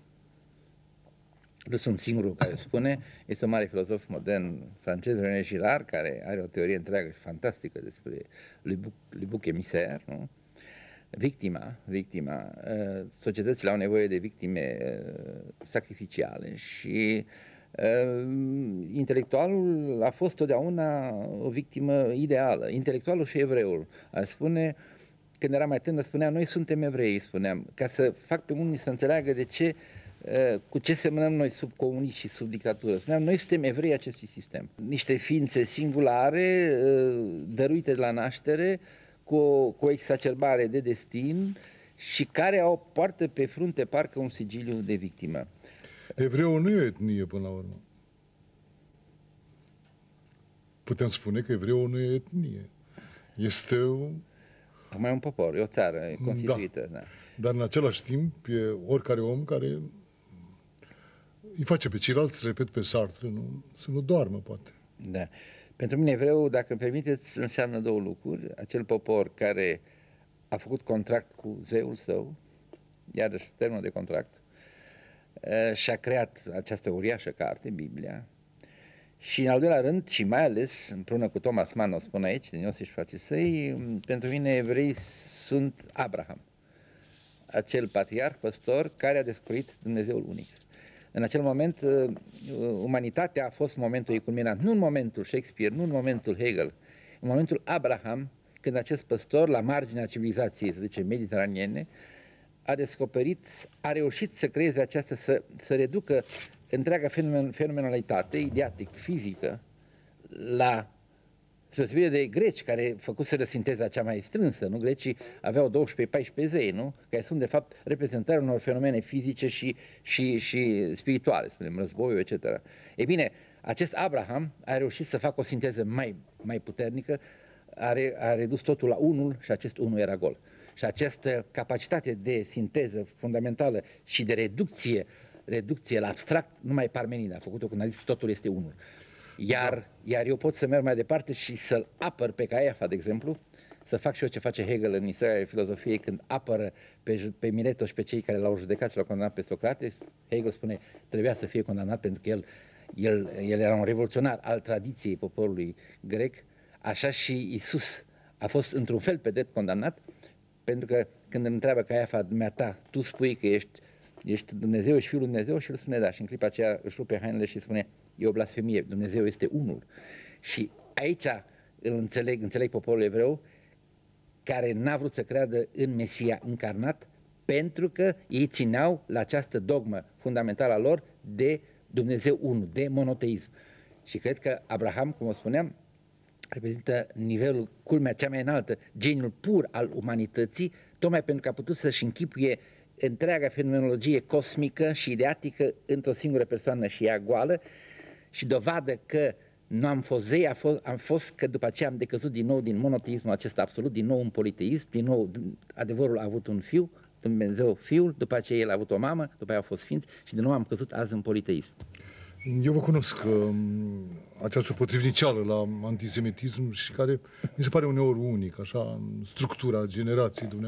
Nu sunt singurul care spune, este un mare filozof modern francez, René Girard, care are o teorie întreagă și fantastică despre lui Bouc, lui Bouc Émissaire, nu? Victima, victima, societățile au nevoie de victime sacrificiale și uh, intelectualul a fost totdeauna o victimă ideală. Intelectualul și evreul. Ar spune, când era mai tânăr, spunea, noi suntem evrei, spuneam, ca să fac pe unii să înțeleagă de ce, uh, cu ce semănăm noi sub comunism și sub dictatură. Spuneam, noi suntem evrei acestui sistem. Niște ființe singulare, uh, dăruite de la naștere, cu o, cu o exacerbare de destin și care au poartă pe frunte parcă un sigiliu de victimă. Evreul nu e o etnie până la urmă. Putem spune că evreul nu e etnie. Este o... Acum e un popor, e o țară constituită. Da. Da. Dar în același timp e oricare om care îi face pe ceilalți, repet, pe Sartre, nu, să nu doarmă, poate. Da. Pentru mine evreu, dacă îmi permiteți, înseamnă două lucruri. Acel popor care a făcut contract cu zeul său, iarăși termenul de contract, și a creat această uriașă carte, Biblia. Și în al doilea rând, și mai ales, împreună cu Thomas Mann, o spun aici, din Iosif și frații săi, pentru mine evrei sunt Abraham, acel patriarh, păstor, care a descoperit Dumnezeul unic. În acel moment, umanitatea a fost momentul ei culminant, nu în momentul Shakespeare, nu în momentul Hegel, în momentul Abraham, când acest păstor, la marginea civilizației, să zicem, mediteraniene, a descoperit, a reușit să creeze această, să, să reducă întreaga fenomen, fenomenalitate ideatic, fizică, la deosebire de greci, care făcuseră sinteza cea mai strânsă, nu? Grecii aveau douăsprezece paisprezece zei, nu? Care sunt, de fapt, reprezentări unor fenomene fizice și, și, și spirituale, spunem, războiul, et cetera. Ei bine, acest Abraham a reușit să facă o sinteză mai, mai puternică, a, re, a redus totul la unul și acest unul era gol. Și această capacitate de sinteză fundamentală și de reducție, reducție la abstract, numai Parmenid a făcut-o când a zis totul este unul. Iar, iar eu pot să merg mai departe și să-l apăr pe Caiafa, de exemplu, să fac și eu ce face Hegel în Istoria filozofiei când apără pe, pe Mileto și pe cei care l-au judecat și l-au condamnat pe Socrate. Hegel spune, trebuia să fie condamnat pentru că el, el, el era un revoluționar al tradiției poporului grec, așa și Isus a fost într-un fel pe drept condamnat, pentru că când îmi întreabă Caiafa, dumneata, tu spui că ești, ești Dumnezeu, ești Fiul lui Dumnezeu, și el spune da, și în clipa aceea își rupe hainele și spune, e o blasfemie, Dumnezeu este unul. Și aici îl înțeleg, înțeleg poporul evreu, care n-a vrut să creadă în Mesia încarnat, pentru că ei țineau la această dogmă fundamentală a lor de Dumnezeu unu, de monoteism. Și cred că Abraham, cum o spuneam, reprezintă nivelul, culmea cea mai înaltă, geniul pur al umanității, tocmai pentru că a putut să-și închipuie întreaga fenomenologie cosmică și ideatică într-o singură persoană și ea goală, și dovadă că nu am fost zei, a fost, am fost că după aceea am decăzut din nou din monoteismul acesta absolut, din nou în politeism, din nou adevărul a avut un fiu, Dumnezeu fiul, după aceea el a avut o mamă, după aceea au fost sfinți și din nou am căzut azi în politeism. Eu vă cunosc uh, această potrivniceală la antisemitism și care mi se pare uneori unic, așa, în structura generației dumneavoastră.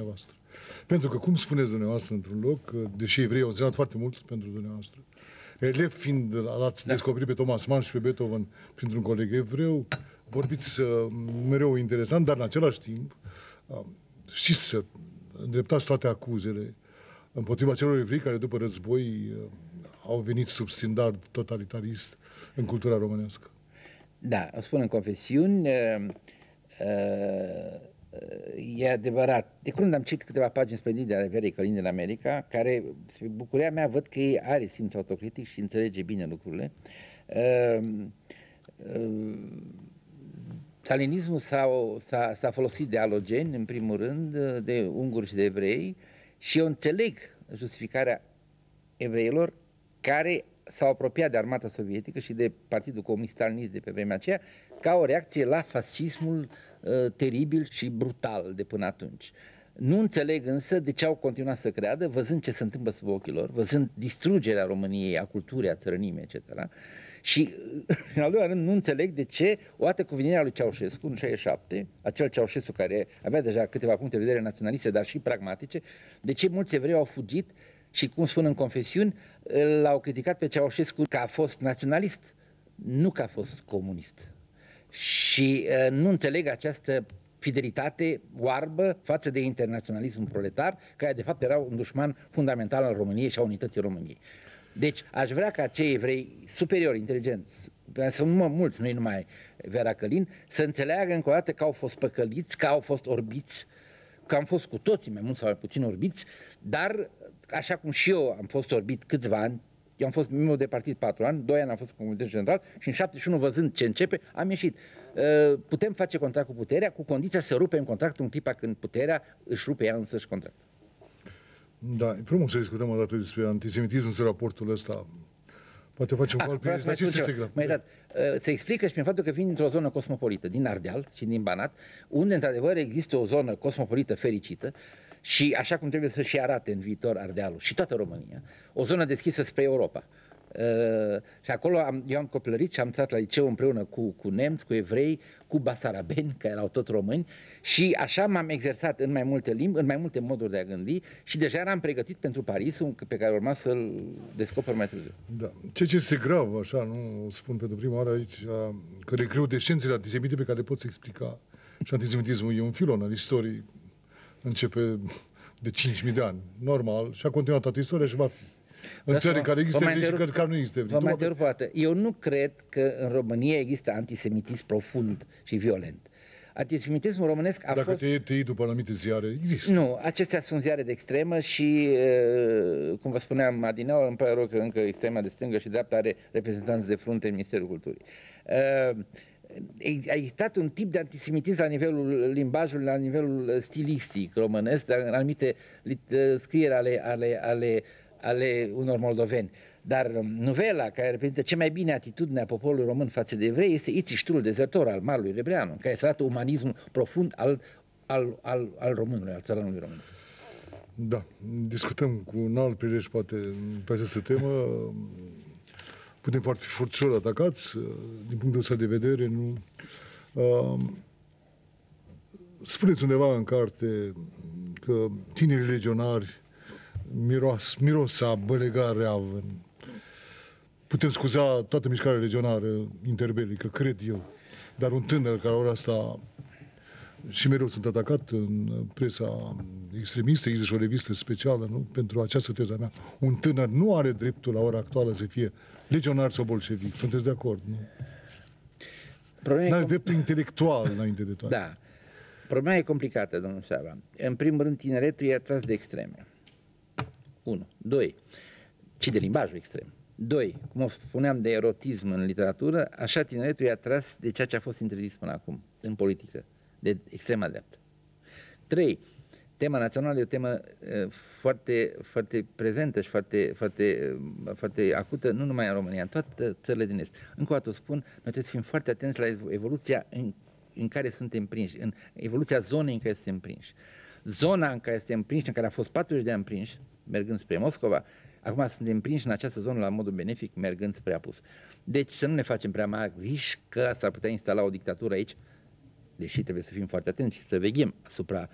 Pentru că, cum spuneți dumneavoastră într-un loc, deși evreii au însemnat foarte mult pentru dumneavoastră, elev fiind, l-ați da. descoperit pe Thomas Mann și pe Beethoven printr-un coleg evreu, vorbiți uh, mereu interesant, dar în același timp uh, știți să îndreptați toate acuzele împotriva celor evrei care după război uh, au venit sub standard totalitarist în cultura românească. Da, o spun în confesiuni, uh, uh, e adevărat. De curând am citit câteva pagini splendide ale Verei Călin din America, care, spre bucuria mea, văd că ei are simț autocritic și înțelege bine lucrurile. Uh, uh, Stalinismul s-a folosit de alogeni, în primul rând, de unguri și de evrei, și eu înțeleg justificarea evreilor care s-au apropiat de armata sovietică și de Partidul Comunist Stalinist de pe vremea aceea ca o reacție la fascismul uh, teribil și brutal de până atunci. Nu înțeleg însă de ce au continuat să creadă, văzând ce se întâmplă sub ochii lor, văzând distrugerea României, a culturii, a țărănimii, et cetera. Și, în al doilea rând, nu înțeleg de ce, odată cu venirea lui Ceaușescu, în șaizeci și șapte, acel Ceaușescu care avea deja câteva puncte de vedere naționaliste, dar și pragmatice, de ce mulți evrei au fugit și, cum spun în confesiuni, l-au criticat pe Ceaușescu că a fost naționalist, nu că a fost comunist. Și uh, nu înțeleg această fidelitate oarbă față de internaționalismul proletar, care de fapt era un dușman fundamental al României și a unității României. Deci aș vrea ca cei evrei superiori, inteligenți, sunt mulți, nu-i numai Vera Călin, să înțeleagă încă o dată că au fost păcăliți, că au fost orbiți, că am fost cu toții mai mult sau mai puțin orbiți, dar așa cum și eu am fost orbit câțiva ani, eu am fost membru de partid patru ani, doi ani am fost comitet general și în șaptezeci și unu, văzând ce începe, am ieșit. Putem face contract cu puterea, cu condiția să rupem contractul în clipa când puterea își rupe ea însăși contractul. Da, e frumos să discutăm o dată despre antisemitism în raportul ăsta. Poate facem un alt prilej, dar ce este secret? Se explică și prin faptul că vin dintr-o zonă cosmopolită, din Ardeal și din Banat, unde într-adevăr există o zonă cosmopolită fericită și așa cum trebuie să și arate în viitor Ardealul și toată România, o zonă deschisă spre Europa. Uh, și acolo am, eu am copilărit și am stat la liceu împreună cu, cu nemți, cu evrei, cu basarabeni, care erau tot români, și așa m-am exersat în mai multe limbi, în mai multe moduri de a gândi și deja eram pregătit pentru Parisul pe care urma să-l descoper mai târziu. Da. Ceea ce este grav, așa, nu o spun pentru prima oară aici, că recrudescențele antisemite pe care le poți explica, și antisemitismul e un filon al istoriei, începe de cinci mii de ani, normal, și a continuat toată istoria și va fi. În țări care există evreii și care nu există evreii. Vă mai întrerup o dată. Eu nu cred că în România există antisemitism profund și violent. Antisemitismul românesc a Dacă fost... te, te iei după anumite ziare, există. Nu, acestea sunt ziare de extremă și, cum vă spuneam adineauri, îmi pare rău că încă extrema de stângă și dreapta are reprezentanți de frunte în Ministerul Culturii. A existat un tip de antisemitism la nivelul limbajului, la nivelul stilistic românesc, la anumite scrieri ale, ale, ale ale unor moldoveni. Dar novela care reprezintă cea mai bine atitudinea poporului român față de evrei este Ițiștrul dezertor al marului Rebreanu, care se arată umanismul profund al, al, al, al românului, al țăranului român. Da, discutăm cu un alt prilej poate pe această temă. Putem foarte forțușor atacați, din punctul ăsta de vedere, nu... Spuneți undeva în carte că tinerii legionari miros, mirosa bălegarea. Putem scuza toată mișcarea legionară interbelică, cred eu. Dar un tânăr care la ora asta și mereu sunt atacat în presa extremistă, există și o revistă specială, nu? Pentru această teza mea. Un tânăr nu are dreptul la ora actuală să fie legionar sau bolșevic. Sunteți de acord, nu? Nu are dreptul intelectual înainte de toate. Da. Problema e complicată, domnul Sava. În primul rând, tineretul e atras de extreme. Unu. Doi. Și de limbajul extrem. Doi. Cum spuneam de erotism în literatură, așa tineretul e atras de ceea ce a fost interzis până acum, în politică, de extrema dreaptă. Trei. Tema națională e o temă uh, foarte, foarte prezentă și foarte, foarte, uh, foarte acută, nu numai în România, în toate țările din Est. Încă o dată o spun, noi trebuie să fim foarte atenți la evoluția în, în care suntem prinși, în evoluția zonei în care suntem prinși. Zona în care suntem prinși, în care a fost patruzeci de ani prinși, mergând spre Moscova, acum suntem prinși în această zonă la modul benefic, mergând spre apus. Deci să nu ne facem prea mari griji că s-ar putea instala o dictatură aici, deși trebuie să fim foarte atenți și să veghem asupra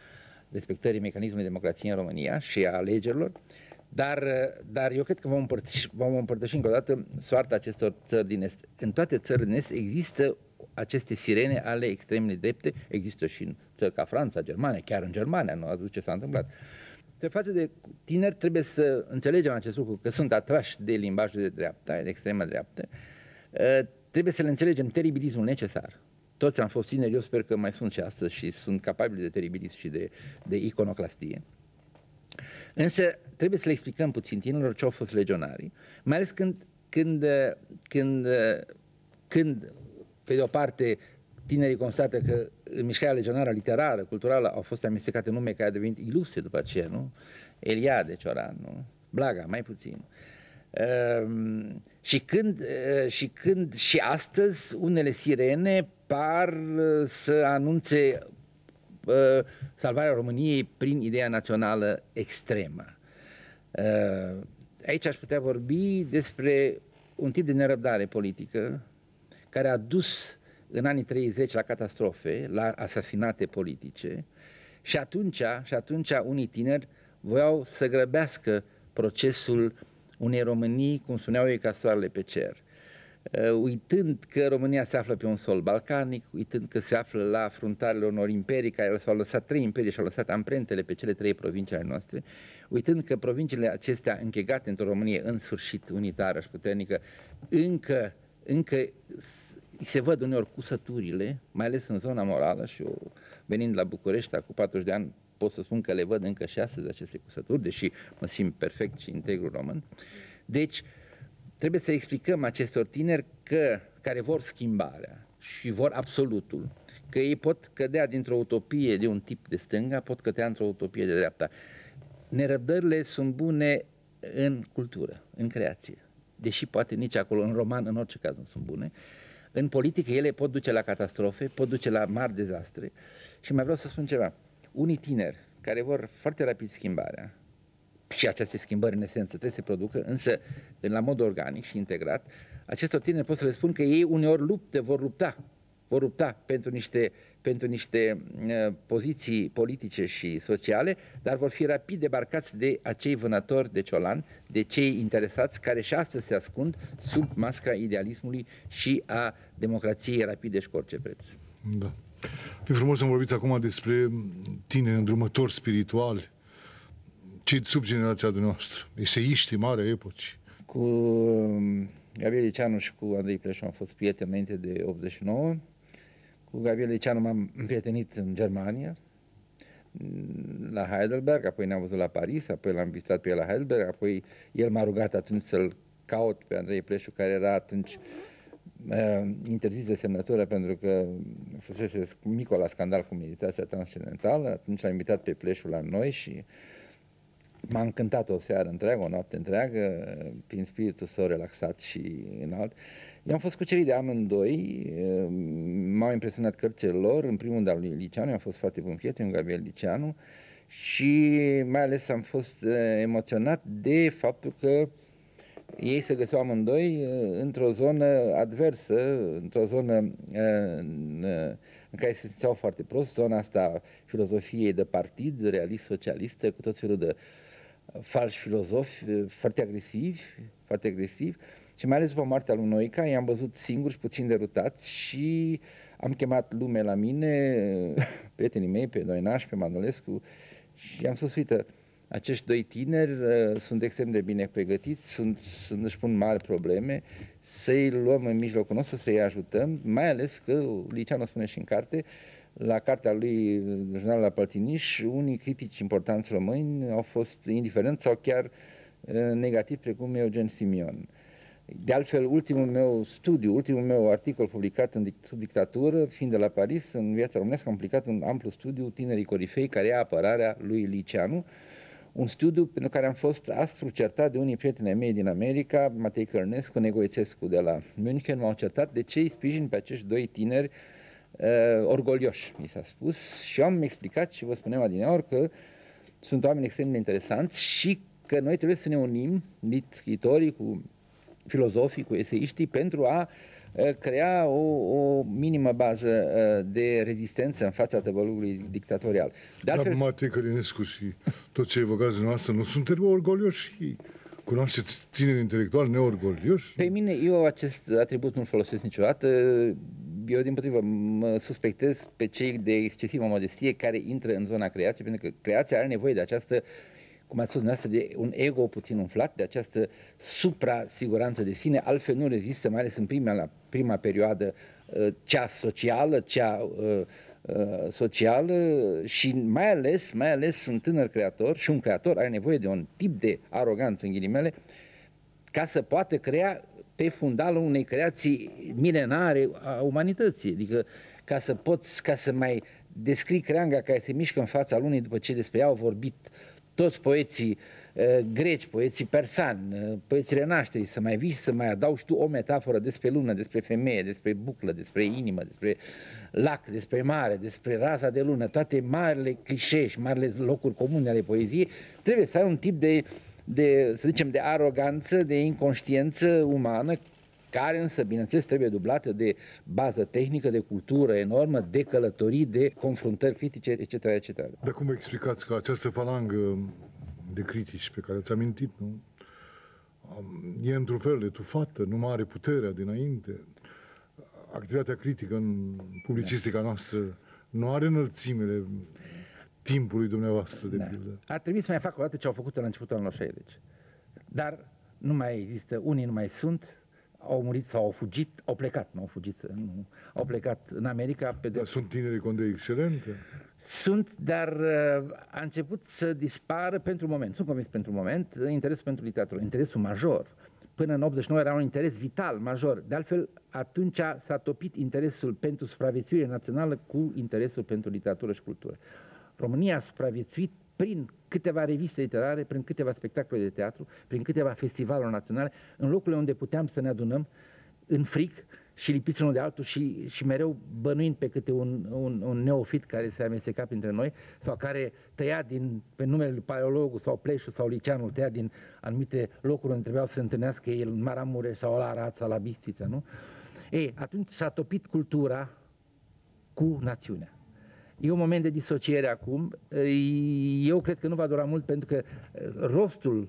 respectării mecanismului democrației în România și a alegerilor, dar, dar eu cred că vom împărtăși, vom împărtăși încă o dată soarta acestor țări din Est. În toate țările din Est există aceste sirene ale extremei drepte, există și în țări ca Franța, Germania, chiar în Germania, nu ați văzut ce s-a întâmplat. De față de tineri trebuie să înțelegem acest lucru, că sunt atrași de limbajul de dreapta, de extrema dreaptă, trebuie să le înțelegem teribilismul necesar. Toți am fost tineri, eu sper că mai sunt și astăzi și sunt capabili de teribilism și de, de iconoclastie. Însă trebuie să le explicăm puțin tinerilor ce au fost legionarii, mai ales când, când, când, când pe de o parte, tinerii constată că în mișcarea legionară literară, culturală, au fost amestecate nume care au devenit ilustre după aceea, nu? Eliade, Cioran, nu? Blaga, mai puțin. Uh, și, când, uh, și când și astăzi unele sirene par uh, să anunțe uh, salvarea României prin ideea națională extremă. Uh, aici aș putea vorbi despre un tip de nerăbdare politică care a dus în anii treizeci la catastrofe, la asasinate politice și atunci, și atunci unii tineri voiau să grăbească procesul unei Românii, cum spuneau ei, ca soarele pe cer. Uh, uitând că România se află pe un sol balcanic, uitând că se află la fruntarele unor imperii care s-au lăsat, trei imperii și-au lăsat amprentele pe cele trei provincii ale noastre, uitând că provinciile acestea închegate într-o Românie în sfârșit unitară și puternică, încă, încă se văd uneori cusăturile, mai ales în zona morală, și eu, venind la București cu patruzeci de ani, pot să spun că le văd încă și astăzi aceste cusături, deși mă simt perfect și integru român. Deci, trebuie să explicăm acestor tineri că, care vor schimbarea și vor absolutul, că ei pot cădea dintr-o utopie de un tip de stânga, pot cădea într-o utopie de dreapta. Nerăbdările sunt bune în cultură, în creație, deși poate nici acolo, în roman, în orice caz nu sunt bune. În politică ele pot duce la catastrofe, pot duce la mari dezastre. Și mai vreau să spun ceva. Unii tineri care vor foarte rapid schimbarea, și aceste schimbări în esență trebuie să se producă, însă la mod organic și integrat, acestor tineri pot să le spun că ei uneori lupte, vor lupta, vor lupta pentru niște, pentru niște uh, poziții politice și sociale, dar vor fi rapid debarcați de acei vânători de ciolan, de cei interesați care și astăzi se ascund sub masca idealismului și a democrației rapide și cu orice preț. Da. E frumos să vorbiți acum despre tineri îndrumători spirituali, cei sub generația dumneavoastră, eseiști mari ai epocii. Cu Gabriel Liceanu și cu Andrei Pleșu am fost prieteni înainte de optzeci și nouă. Cu Gabriel Liceanu m-am împrietenit în Germania, la Heidelberg, apoi ne-am văzut la Paris, apoi l-am vizitat pe el la Heidelberg, apoi el m-a rugat atunci să-l caut pe Andrei Pleșu, care era atunci uh, interzis de semnătură pentru că fusese micul la scandal cu meditația transcendentală. Atunci l-am invitat pe Pleșu la noi și m-a încântat o seară întreagă, o noapte întreagă, prin spiritul său relaxat și înalt. Eu am fost cucerit de amândoi, m-au impresionat cărțile lor, în primul rând al lui Liceanu, am fost foarte bun prieten, Gabriel Liceanu, și mai ales am fost emoționat de faptul că ei se găseau amândoi într-o zonă adversă, într-o zonă în care se simțeau foarte prost, zona asta filozofiei de partid, realist-socialistă, cu tot felul de falși filozofi, foarte agresivi, foarte agresivi, și mai ales după moartea lui Noica, i-am văzut singuri și puțin derutați și am chemat lume la mine, prietenii mei, pe Doinaș, pe Manolescu, și am spus, uite, acești doi tineri uh, sunt extrem de bine pregătiți, sunt, sunt, își pun mari probleme, să-i luăm în mijlocul nostru, să-i ajutăm, mai ales că, Liceanu spune și în carte, la cartea lui, jurnalul la Păltiniș, unii critici importanți români au fost indiferenți sau chiar uh, negativi, precum Eugen Simion. De altfel, ultimul meu studiu, ultimul meu articol publicat în dict dictatură, fiind de la Paris, în Viața Românească, am publicat un amplu studiu, Tinerii Corifei, care ia apărarea lui Liceanu, un studiu pentru care am fost aspru certat de unii prieteni mei din America, Matei Cărnescu, Negoițescu de la München, m-au certat de ce îi sprijin pe acești doi tineri uh, orgolioși, mi s-a spus, și eu am explicat și vă spuneam adineaori că sunt oameni extrem de interesanți și că noi trebuie să ne unim, scriitorii, cu filozofii, cu eseiștii, pentru a crea o, o minimă bază de rezistență în fața tăvălugului dictatorial. De altfel, Dar Matei Călinescu și tot ce evocați noastră nu sunt orgolioși și cunoașteți tineri intelectuali neorgolioși? Pe mine, eu acest atribut nu-l folosesc niciodată. Eu, din potrivă, mă suspectez pe cei de excesivă modestie care intră în zona creației, pentru că creația are nevoie de această, cum ați spus dumneavoastră, de un ego puțin umflat, de această supra-siguranță de sine, altfel nu rezistă, mai ales în prima, la prima perioadă, cea socială, cea socială și mai ales, mai ales un tânăr creator și un creator are nevoie de un tip de aroganță, în ghilimele, ca să poată crea pe fundalul unei creații milenare a umanității. Adică ca să poți, ca să mai descrii creanga care se mișcă în fața lunii după ce despre ea au vorbit toți poeții uh, greci, poeții persani, uh, poeții renașterii, să mai vii și să mai adaugi tu o metaforă despre lună, despre femeie, despre buclă, despre inimă, despre lac, despre mare, despre raza de lună, toate marile clișee și marile locuri comune ale poeziei, trebuie să ai un tip de, de, să zicem, de aroganță, de inconștiență umană, care însă, bineînțeles, trebuie dublată de bază tehnică, de cultură enormă, de călătorii, de confruntări critice, et cetera, et cetera. Dar cum explicați că această falangă de critici pe care ați amintit, nu? E într-un fel etufată, nu mai are puterea dinainte. Activitatea critică în publicistica noastră nu are înălțimile timpului dumneavoastră, de da. pildă. Ar trebui să mai facă o dată ce au făcut la începutul anilor șaizeci. Dar nu mai există, unii nu mai sunt, au murit sau au fugit, au plecat, nu au fugit, nu, au plecat în America. Pe de... Dar sunt tineri cu idei excelente? Sunt, dar uh, a început să dispară pentru moment, sunt convins pentru moment, interesul pentru literatură, interesul major. Până în optzeci și nouă era un interes vital, major. De altfel, atunci s-a topit interesul pentru supraviețuire națională cu interesul pentru literatură și cultură. România a supraviețuit prin câteva reviste literare, prin câteva spectacole de teatru, prin câteva festivaluri naționale, în locurile unde puteam să ne adunăm în fric și lipiți unul de altul și, și mereu bănuind pe câte un, un, un neofit care se amesteca printre noi sau care tăia din, pe numele lui Paleologul sau Pleșu sau Liceanul, tăia din anumite locuri unde trebuiau să se întâlnească el, în Maramureș sau la Arad sau la Bistrița, nu? Ei, atunci s-a topit cultura cu națiunea. E un moment de disociere acum. Eu cred că nu va dura mult pentru că rostul,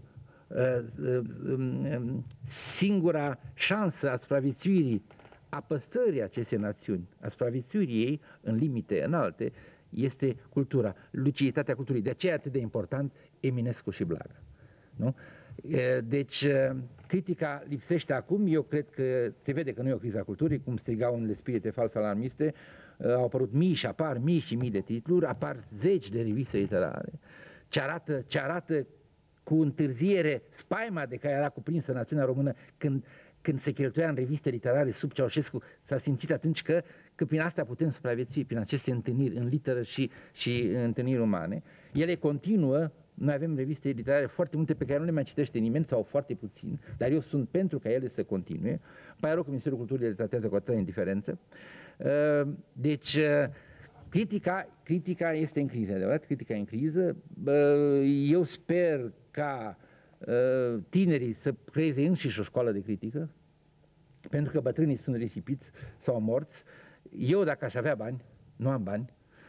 singura șansă a supraviețuirii, a păstrării acestei națiuni, a supraviețuirii ei în limite înalte, este cultura, luciditatea culturii. De aceea e atât de important Eminescu și Blaga. Nu? Deci, critica lipsește acum. Eu cred că se vede că nu e o criză a culturii, cum strigau unele spirite fals alarmiste. Au apărut mii și apar mii și mii de titluri, apar zeci de reviste literare, ce arată, ce arată cu întârziere spaima de care era cuprinsă națiunea română când, când se cheltuia în reviste literare sub Ceaușescu. S-a simțit atunci că, că prin asta putem supraviețui, prin aceste întâlniri în literă și, și întâlniri umane. Ele continuă. Noi avem reviste literare foarte multe pe care nu le mai citește nimeni sau foarte puțin, dar eu sunt pentru ca ele să continue. Îmi pare rău că Ministerul Culturii le tratează cu atâta indiferență. Deci, critica, critica este în criză, adevărat, critica e în criză. Eu sper ca tinerii să creeze înșiși o școală de critică, pentru că bătrânii sunt risipiți sau morți. Eu, dacă aș avea bani, nu am bani,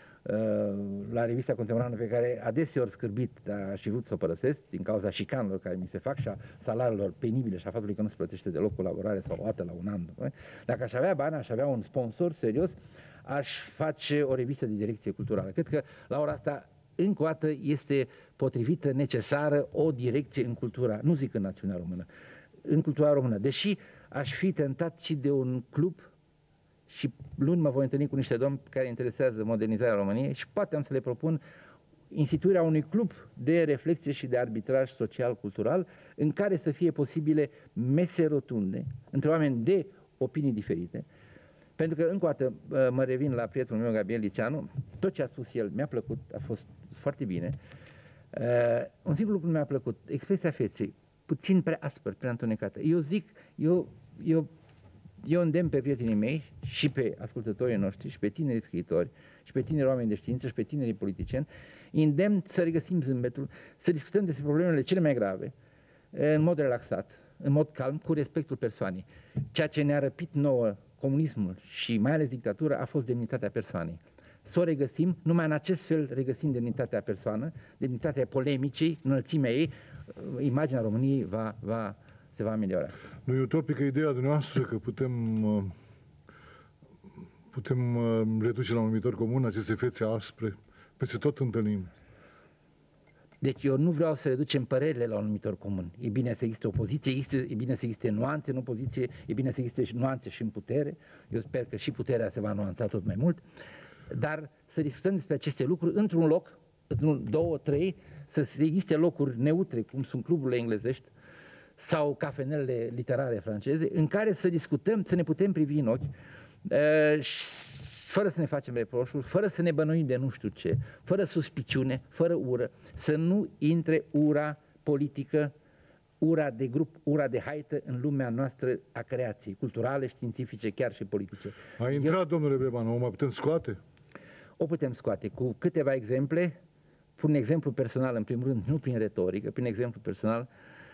la revista contemporană pe care adeseori scârbit aș fi vrut să o părăsesc din cauza șicanelor care mi se fac și a salariilor penibile și a faptului că nu se plătește deloc colaborare sau o dată la un an. Nu? Dacă aș avea bani, aș avea un sponsor serios, aș face o revistă de direcție culturală. Cred că la ora asta încă o dată este potrivită, necesară o direcție în cultura, nu zic în națiunea română, în cultura română. Deși aș fi tentat și de un club. Și luni mă voi întâlni cu niște domni care interesează modernizarea României și poate am să le propun instituirea unui club de reflexie și de arbitraj social-cultural în care să fie posibile mese rotunde între oameni de opinii diferite. Pentru că, încă o dată, mă revin la prietenul meu, Gabriel Liceanu, tot ce a spus el mi-a plăcut, a fost foarte bine. Uh, un singur lucru mi-a plăcut, expresia feței, puțin prea asper, prea întunecată. Eu zic, eu... eu Eu îndemn pe prietenii mei și pe ascultătorii noștri și pe tinerii scriitori și pe tinerii oameni de știință și pe tinerii politicieni, îndemn să regăsim zâmbetul, să discutăm despre problemele cele mai grave în mod relaxat, în mod calm, cu respectul persoanei. Ceea ce ne-a răpit nouă comunismul și mai ales dictatura a fost demnitatea persoanei. Să o regăsim, numai în acest fel regăsim demnitatea persoană, demnitatea polemicii, înălțimea ei, imaginea României va, va, se va ameliora. Nu e utopică ideea dumneavoastră că putem, putem reduce la un numitor comun aceste fețe aspre? Peste tot întâlnim. Deci eu nu vreau să reducem părerile la un numitor comun. E bine să existe opoziție, e bine să existe nuanțe în opoziție, e bine să existe nuanțe și în putere. Eu sper că și puterea se va nuanța tot mai mult. Dar să discutăm despre aceste lucruri într-un loc, într-un, două, trei, să existe locuri neutre, cum sunt cluburile englezești sau cafenelele literare franceze, în care să discutăm, să ne putem privi în ochi, uh, fără să ne facem reproșuri, fără să ne bănuim de nu știu ce, fără suspiciune, fără ură, să nu intre ura politică, ura de grup, ura de haită în lumea noastră a creației, culturale, științifice, chiar și politice. A intrat, Eu... domnule Breban, o mai putem scoate? O putem scoate cu câteva exemple, prin exemplu personal, în primul rând, nu prin retorică, prin exemplu personal,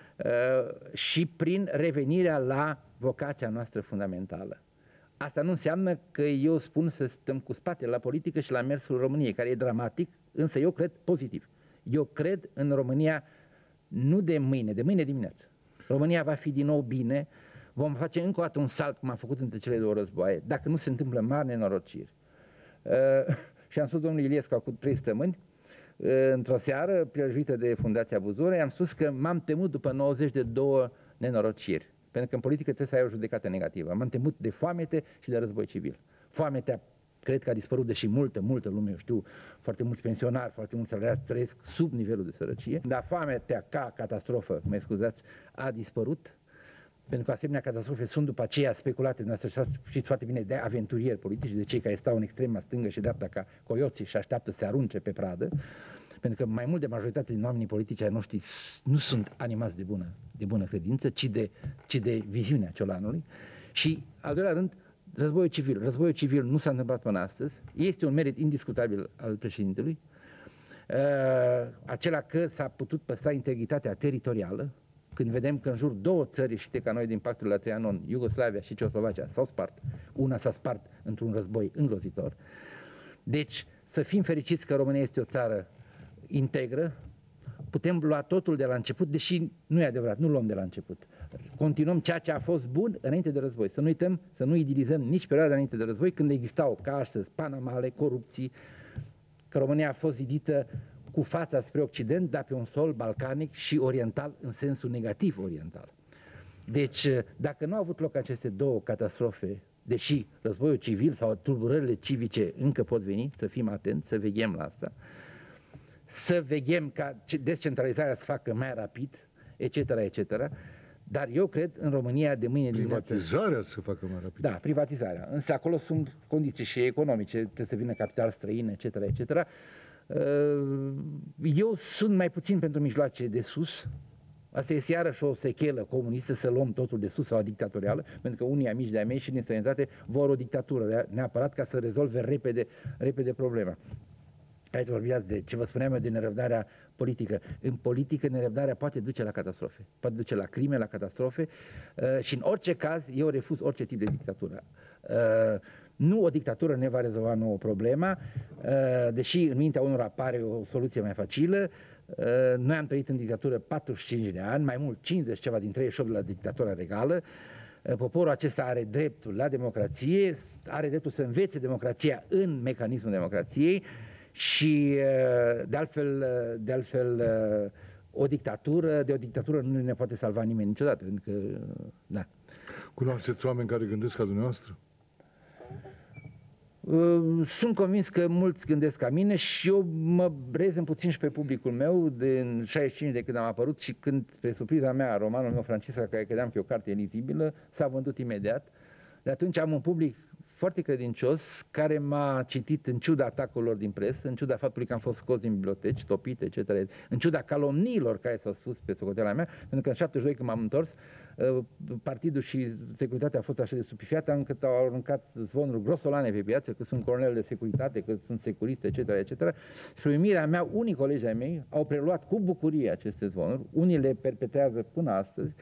uh, și prin revenirea la vocația noastră fundamentală. Asta nu înseamnă că eu spun să stăm cu spatele la politică și la mersul României, care e dramatic, însă eu cred pozitiv. Eu cred în România nu de mâine, de mâine dimineață. România va fi din nou bine, vom face încă o dată un salt, cum am făcut între cele două războaie, dacă nu se întâmplă mari nenorociri. Uh, și am spus domnului Iliescu acum trei săptămâni, uh, într-o seară, prelăjuită de Fundația Buzurei, am spus că m-am temut după nouăzeci de două nenorociri. Pentru că în politică trebuie să ai o judecată negativă. M-am temut de foamete și de război civil. Foametea cred că a dispărut, deși multă, multă lume, eu știu, foarte mulți pensionari, foarte mulți salariați trăiesc sub nivelul de sărăcie, dar foametea ca catastrofă, mă scuzați, a dispărut, pentru că asemenea catastrofe sunt după aceea speculate, noastră știți foarte bine, de aventurieri politici, de cei care stau în extrema stângă și dreapta ca coioții și așteaptă să se arunce pe pradă, pentru că mai mult de majoritate din oamenii politici ai noștri nu sunt animați de bună, de bună credință, ci de, ci de viziunea ciolanului. Și, al doilea rând, războiul civil. Războiul civil nu s-a întâmplat până astăzi, este un merit indiscutabil al președintelui, uh, acela că s-a putut păstra integritatea teritorială, când vedem că în jur două țări ieșite ca noi din pactul la Trianon, Iugoslavia și Ceoslovacia, s-au spart, una s-a spart într-un război îngrozitor. Deci, să fim fericiți că România este o țară integră, putem lua totul de la început, deși nu e adevărat, nu luăm de la început. Continuăm ceea ce a fost bun înainte de război. Să nu uităm, să nu idilizăm nici perioada înainte de război, când existau, ca astăzi, panamale, corupții, că România a fost zidită cu fața spre Occident, dar pe un sol balcanic și oriental, în sensul negativ oriental. Deci, dacă nu au avut loc aceste două catastrofe, deși războiul civil sau tulburările civice încă pot veni, să fim atenți, să veghem la asta, să veghem ca descentralizarea să facă mai rapid, et cetera, et cetera. Dar eu cred în România de mâine dimineață... Privatizarea să facă mai rapid. Da, privatizarea. Însă acolo sunt condiții și economice, trebuie să vină capital străin, et cetera, et cetera. Eu sunt mai puțin pentru mijloace de sus. Asta este iarăși o sechelă comunistă, să luăm totul de sus sau a dictatorială, pentru că unii amici de-a mei și din străinătate vor o dictatură neapărat ca să rezolve repede, repede problema. Aici vorbiați de ce vă spuneam eu de nerăbdarea politică. În politică nerăbdarea poate duce la catastrofe, poate duce la crime, la catastrofe uh, și în orice caz eu refuz orice tip de dictatură. Uh, nu o dictatură ne va rezolva nouă problema, uh, deși în mintea unora apare o soluție mai facilă. Uh, noi am trăit în dictatură patruzeci și cinci de ani, mai mult cincizeci ceva din treizeci și opt la dictatura regală. Uh, poporul acesta are dreptul la democrație, are dreptul să învețe democrația în mecanismul democrației. Și de altfel, de altfel o dictatură, de o dictatură nu ne poate salva nimeni niciodată, pentru că, da. Cunoașteți oameni care gândesc ca dumneavoastră? Sunt convins că mulți gândesc ca mine și eu mă brezem puțin și pe publicul meu din șaizeci și cinci de când am apărut și când, spre surpriza mea, romanul meu Francisca, care credeam că e o carte elizibilă, s-a vândut imediat. De atunci am un public foarte credincios, care m-a citit în ciuda atacurilor din presă, în ciuda faptului că am fost scos din biblioteci, topit, et cetera, în ciuda calomniilor care s-au spus pe socoteala mea, pentru că în șaptezeci și doi când m-am întors, partidul și securitatea a fost așa de stupifiată încât au aruncat zvonuri grosolane pe piață, că sunt colonel de securitate, că sunt securiste, et cetera, et cetera. Spre uimirea mea, unii colegi ai mei au preluat cu bucurie aceste zvonuri, unii le perpetrează până astăzi,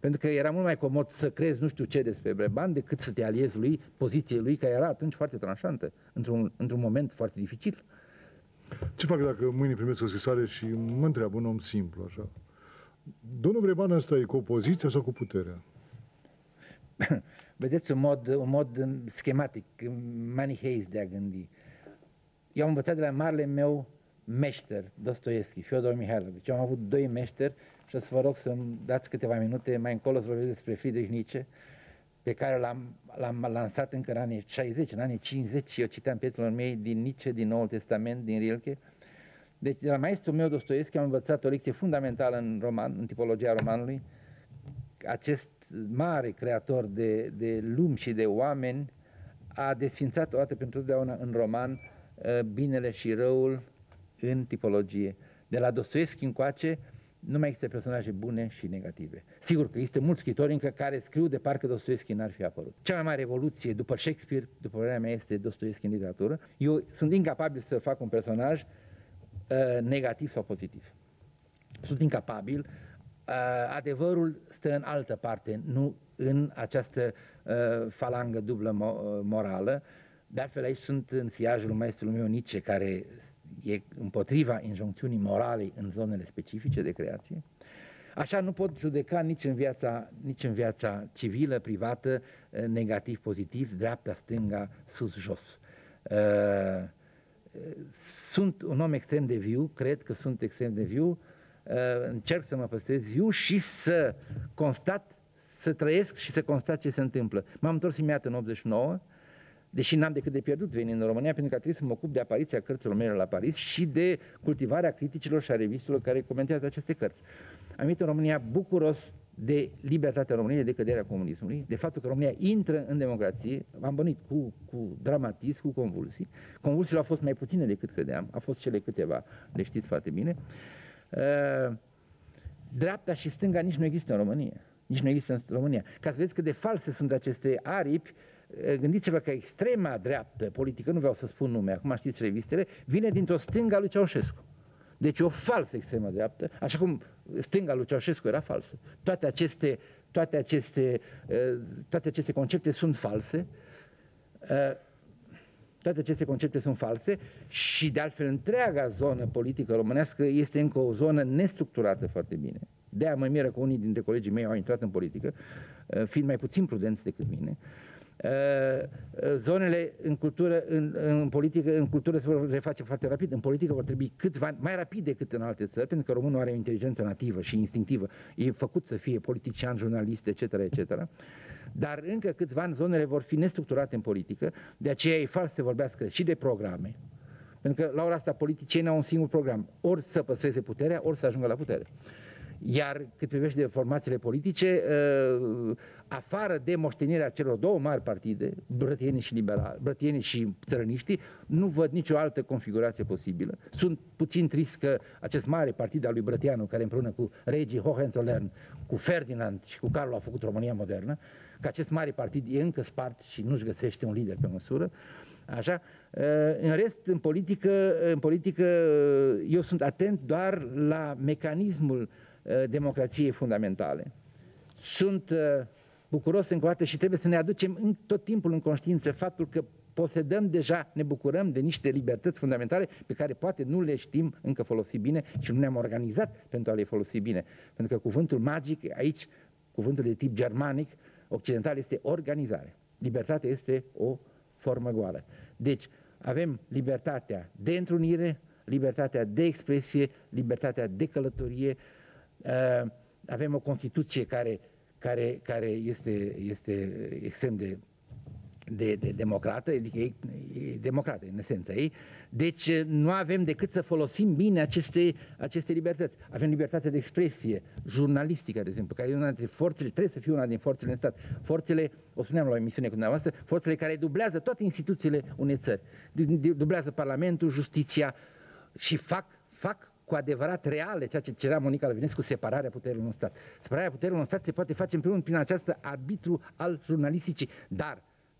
Pentru că era mult mai comod să crezi nu știu ce despre Breban decât să te aliezi lui, poziției lui, care era atunci foarte tranșantă, într-un, într-un moment foarte dificil. Ce fac dacă mâine primesc o scrisoare și mă întreabă un om simplu, așa? Domnul Breban ăsta e cu opoziția sau cu puterea? Vedeți, un mod, un mod schematic, maniheist de a gândi. Eu am învățat de la marele meu meșter, Dostoevski, Fyodor Mihailovici. Eu am avut doi meșteri și o să vă rog să-mi dați câteva minute mai încolo să vorbesc despre Friedrich Nietzsche, pe care l-am, l-am lansat încă în anii șaizeci, în anii cincizeci, și eu citeam prietenilor mei din Nietzsche, din Noul Testament, din Rilke. Deci, de la maestrul meu, Dostoevski, am învățat o lecție fundamentală în roman, în tipologia romanului. Acest mare creator de, de lumi și de oameni a desfințat o dată pentru totdeauna în roman binele și răul în tipologie. De la Dostoevski încoace nu mai există personaje bune și negative. Sigur că există mulți scriitori încă care scriu de parcă Dostoevski n-ar fi apărut. Cea mai mare evoluție după Shakespeare, după părerea mea, este Dostoevski în literatură. Eu sunt incapabil să fac un personaj uh, negativ sau pozitiv. Sunt incapabil. Uh, adevărul stă în altă parte, nu în această uh, falangă dublă mo morală. De altfel, aici sunt în siajul maestrului meu Nietzsche, care e împotriva injuncțiunii morale în zonele specifice de creație. Așa nu pot judeca nici în viața, nici în viața civilă, privată, negativ-pozitiv, dreapta-stânga, sus-jos. Sunt un om extrem de viu, cred că sunt extrem de viu, încerc să mă păstrez viu și să constat, să trăiesc și să constat ce se întâmplă. M-am întors imediat în optzeci și nouă, deși n-am decât de pierdut venind în România, pentru că trebuie să mă ocup de apariția cărților mele la Paris și de cultivarea criticilor și a revistelor care comentează aceste cărți. Am venit în România bucuros de libertatea României, de căderea comunismului, de faptul că România intră în democrație. M-am bănuit cu, cu dramatism, cu convulsii. Convulsiile au fost mai puține decât credeam, au fost cele câteva, le știți foarte bine. Uh, dreapta și stânga nici nu există în România. Nici nu există în România. Ca să vedeți cât de false sunt aceste aripi, gândiți-vă că extrema dreaptă politică, nu vreau să spun nume, acum știți revistele, vine dintr-o stânga lui Ceaușescu. Deci o falsă extremă dreaptă, așa cum stânga lui Ceaușescu era falsă. Toate aceste, toate aceste, toate aceste concepte sunt false, toate aceste concepte sunt false și de altfel întreaga zonă politică românească este încă o zonă nestructurată foarte bine. De-aia mă miră că unii dintre colegii mei au intrat în politică, fiind mai puțin prudenți decât mine. Zonele în cultură, în, în politică, în cultură se vor reface foarte rapid. În politică vor trebui câțiva ani, mai rapid decât în alte țări, pentru că românul are o inteligență nativă și instinctivă. E făcut să fie politician, jurnalist, et cetera, et cetera. Dar încă câțiva ani zonele vor fi nestructurate în politică, de aceea e fals să vorbească și de programe. Pentru că la ora asta politicienii au un singur program, ori să păstreze puterea, ori să ajungă la putere. Iar cât privește formațiile politice, afară de moștenirea celor două mari partide, brătienii și liberali, brătienii și țărăniștii, nu văd nicio altă configurație posibilă. Sunt puțin trist că acest mare partid al lui Brătianu, care împreună cu regii Hohenzollern, cu Ferdinand și cu Carlo a făcut România modernă, că acest mare partid e încă spart și nu-și găsește un lider pe măsură. Așa. În rest, în politică, în politică, eu sunt atent doar la mecanismul democrației fundamentale. Sunt bucuros încă o dată și trebuie să ne aducem tot timpul în conștiință faptul că posedăm deja, ne bucurăm de niște libertăți fundamentale pe care poate nu le știm încă folosi bine și nu ne-am organizat pentru a le folosi bine. Pentru că cuvântul magic aici, cuvântul de tip germanic, occidental, este organizare. Libertatea este o formă goală. Deci avem libertatea de întrunire, libertatea de expresie, libertatea de călătorie. Uh, avem o Constituție care, care, care este, este extrem de, de, de democrată, adică e, e democrată în esența ei. Deci nu avem decât să folosim bine aceste, aceste libertăți. Avem libertatea de expresie, jurnalistică, de exemplu, care e una dintre forțele, trebuie să fie una din forțele în stat. Forțele, o spuneam la o emisiune cu dumneavoastră, forțele care dublează toate instituțiile unei țări. Dublează Parlamentul, justiția și fac, fac cu adevărat reale, ceea ce cerea Monica Lăvinescu, separarea puterilor în stat. Separarea puterilor în stat se poate face în primul rând prin această arbitru al jurnalisticii, dar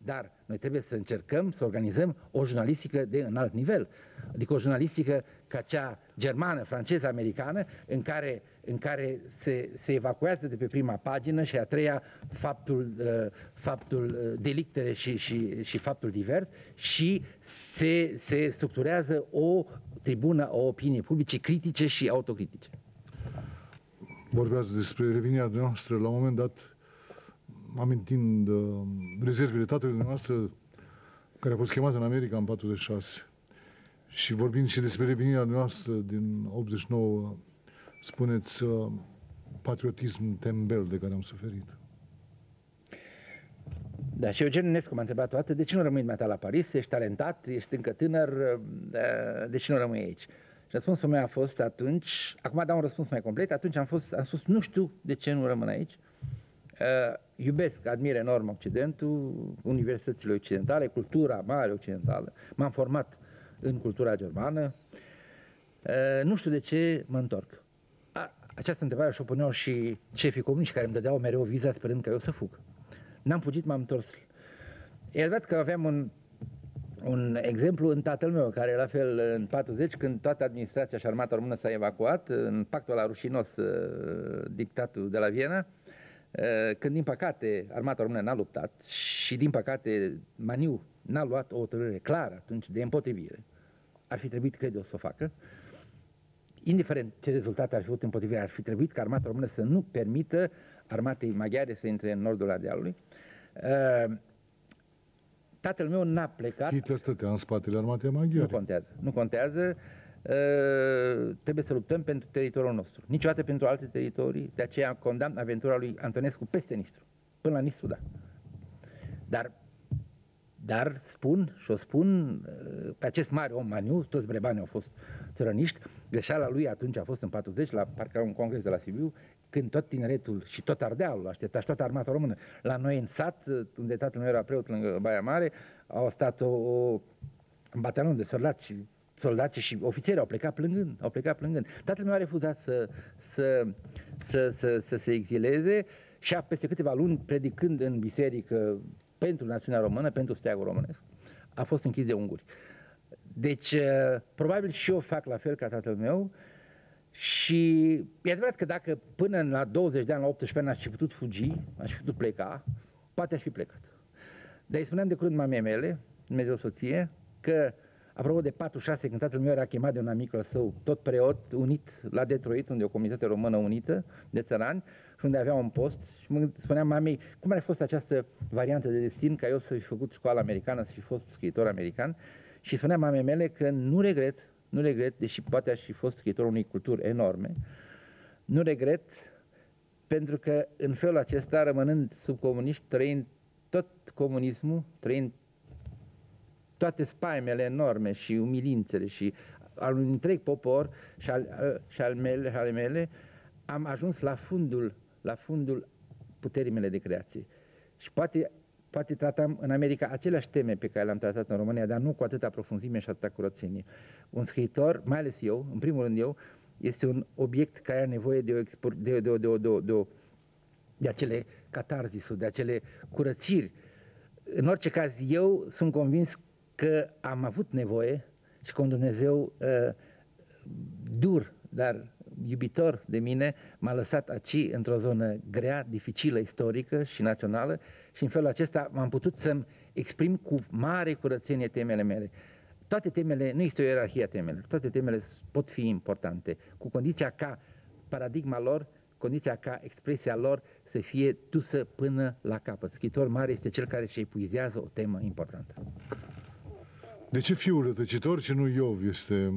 Dar noi trebuie să încercăm să organizăm o jurnalistică de înalt nivel, adică o jurnalistică ca cea germană, franceză, americană, în care, în care se, se evacuează de pe prima pagină și a treia faptul, uh, faptul uh, delictele și, și, și faptul divers și se, se structurează o tribună, o opinie publice critice și autocritice. Vorbeați despre revenirea noastră la un moment dat, amintind uh, rezervele tatălui noastră care a fost chemat în America în patruzeci și șase și vorbind și despre revenirea noastră din optzeci și nouă, spuneți uh, patriotism tembel de care am suferit. Da, și Eugen Ionescu m-a întrebat toată, de ce nu rămâi dumneata la Paris, ești talentat, ești încă tânăr, de ce nu rămâi aici? Și răspunsul meu a fost atunci, acum dau un răspuns mai complet, atunci am, fost, am spus, nu știu de ce nu rămân aici. Uh, iubesc, admir enorm Occidentul, universitățile occidentale, cultura mare occidentală. M-am format în cultura germană. Uh, nu știu de ce mă întorc. A, această întrebare și-o puneau și șefii comuniști care îmi dădeau mereu viza sperând că eu să fug. N-am fugit, m-am întors. E adevărat că aveam un, un exemplu în tatăl meu, care la fel în patruzeci, când toată administrația și armata română s-a evacuat, în pactul ăla rușinos, uh, dictatul de la Viena, când, din păcate, armata română n-a luptat și, din păcate, Maniu n-a luat o hotărâre clară atunci de împotrivire, ar fi trebuit, cred eu, să o facă, indiferent ce rezultat ar fi avut împotrivirea, ar fi trebuit ca armata română să nu permită armatei maghiare să intre în nordul Ardealului. Tatăl meu n-a plecat. Hitler stătea în spatele armatei maghiare. Nu contează, nu contează. Uh, trebuie să luptăm pentru teritoriul nostru, niciodată pentru alte teritorii, de aceea condamn aventura lui Antonescu peste Nistru, până la Nistru, da. Dar, dar spun și o spun, uh, pe acest mare om Maniu, toți brebanii au fost țărăniști, greșeala lui atunci a fost în patruzeci, la parcă un congres de la Sibiu, când tot tineretul și tot Ardealul aștepta și toată armata română, la noi în sat, unde tatăl meu era preot lângă Baia Mare, au stat o, o un batalion de soldați și soldații și ofițeri au plecat plângând, au plecat plângând. Tatăl meu a refuzat să, să, să, să, să se exileze și a, peste câteva luni, predicând în biserică pentru națiunea română, pentru steagul românesc, a fost închis de unguri. Deci, probabil și eu fac la fel ca tatăl meu și e adevărat că dacă până la douăzeci de ani, la optsprezece ani, aș fi putut fugi, aș fi putut pleca, poate aș fi plecat. Dar îi spuneam de curând mamei mele, Dumnezeu soție, că apropo de patruzeci și șase, când tatăl meu era chemat de un amic al său, tot preot, unit la Detroit, unde e o comunitate română unită de țărani, și unde avea un post, și mă spuneam mamei, cum ar fi fost această variantă de destin, ca eu să fi făcut școala americană, să fi fost scriitor american, și spuneam mamei mele că nu regret, nu regret, deși poate aș fi fost scriitorul unei culturi enorme, nu regret, pentru că în felul acesta, rămânând sub comuniști, trăind tot comunismul, trăind toate spaimele enorme și umilințele și al unui întreg popor și al, și al mele, și ale mele, am ajuns la fundul, la fundul puterii mele de creație. Și poate, poate tratam în America aceleași teme pe care le-am tratat în România, dar nu cu atâta profunzime și atâta curățenie. Un scriitor, mai ales eu, în primul rând eu, este un obiect care are nevoie de, o expor, de, de, de, de, de, de, de acele catarzisuri, de acele curățiri. În orice caz, eu sunt convins că am avut nevoie și că un Dumnezeu uh, dur, dar iubitor de mine, m-a lăsat aici, într-o zonă grea, dificilă, istorică și națională, și în felul acesta m-am putut să-mi exprim cu mare curățenie temele mele. Toate temele, nu este o ierarhie a temelor, toate temele pot fi importante, cu condiția ca paradigma lor, condiția ca expresia lor să fie dusă până la capăt. Scriitor mare este cel care își epuizează o temă importantă. De ce fiul rătăcitor și nu Iov este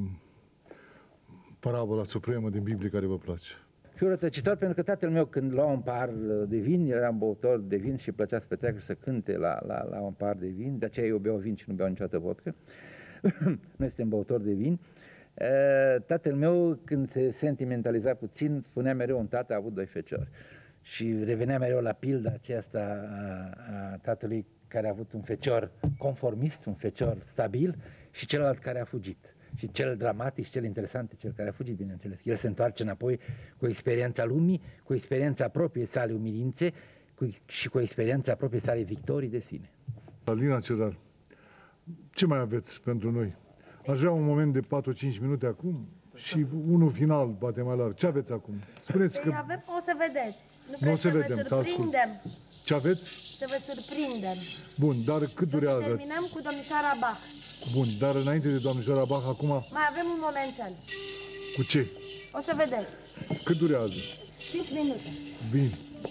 parabola supremă din Biblie care vă place? Fiul rătăcitor pentru că tatăl meu, când lua un pahar de vin, era un băutor de vin și plăcea să petreacă și să cânte la, la, la un pahar de vin, de aceea eu beau vin și nu beau niciodată vodcă. Noi suntem băutori de vin. Tatăl meu, când se sentimentaliza puțin, spunea mereu un tată a avut doi feciori. Și revenea mereu la pilda aceasta a, a tatălui care a avut un fecior conformist, un fecior stabil, și celălalt care a fugit. Și cel dramatic, cel interesant, cel care a fugit, bineînțeles. El se întoarce înapoi cu experiența lumii, cu experiența propriei sale umilințe cu, și cu experiența propriei sale victorii de sine. Alina Cezar, ce mai aveți pentru noi? Aș vrea un moment de patru-cinci minute acum și unul final, poate mai larg. Ce aveți acum? Spuneți că... Avem, o să vedeți. Nu o să să vedem, vă să ascult. surprindem. Ce aveți? Să vă surprindem. Bun, dar cât Să durează? terminăm cu domnișoara Bach. Bun, dar înainte de doamnișoara Bach, acum, Mai avem un momențel. cu ce? O să vedeți. Cât durează? cinci minute. Bine.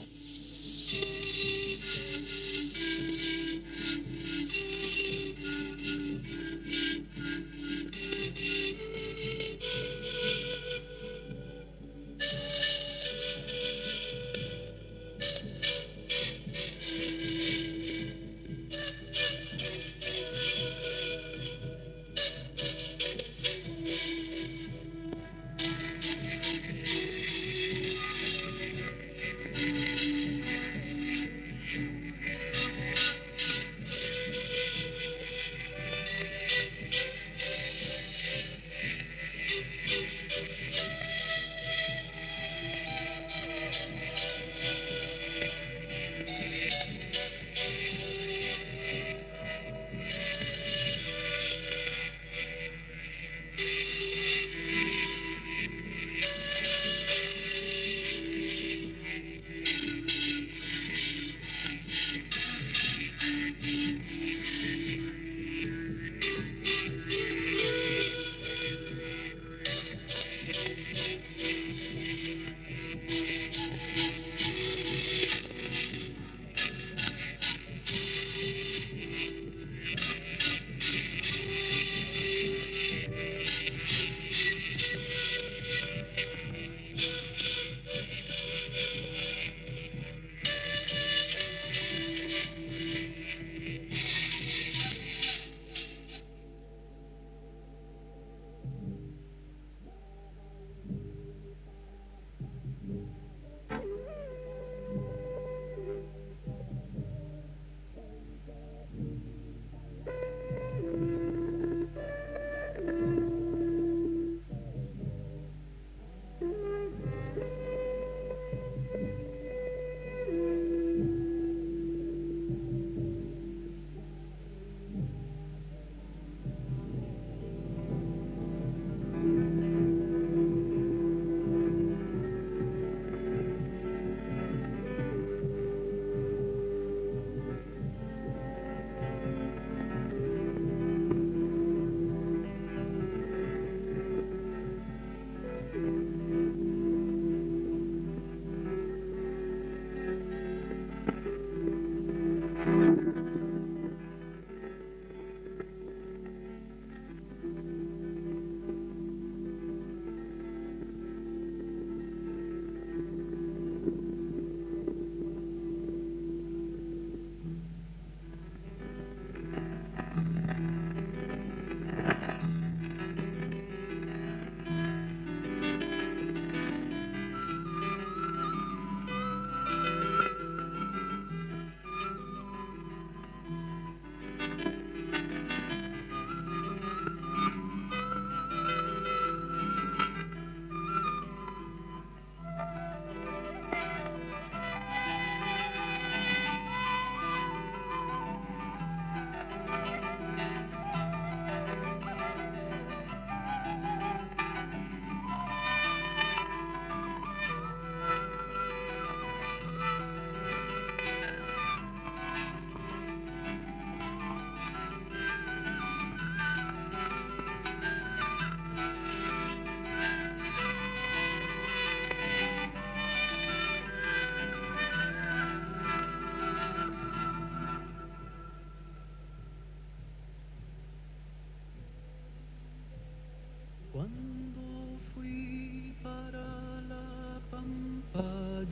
Cuando fui para la pampa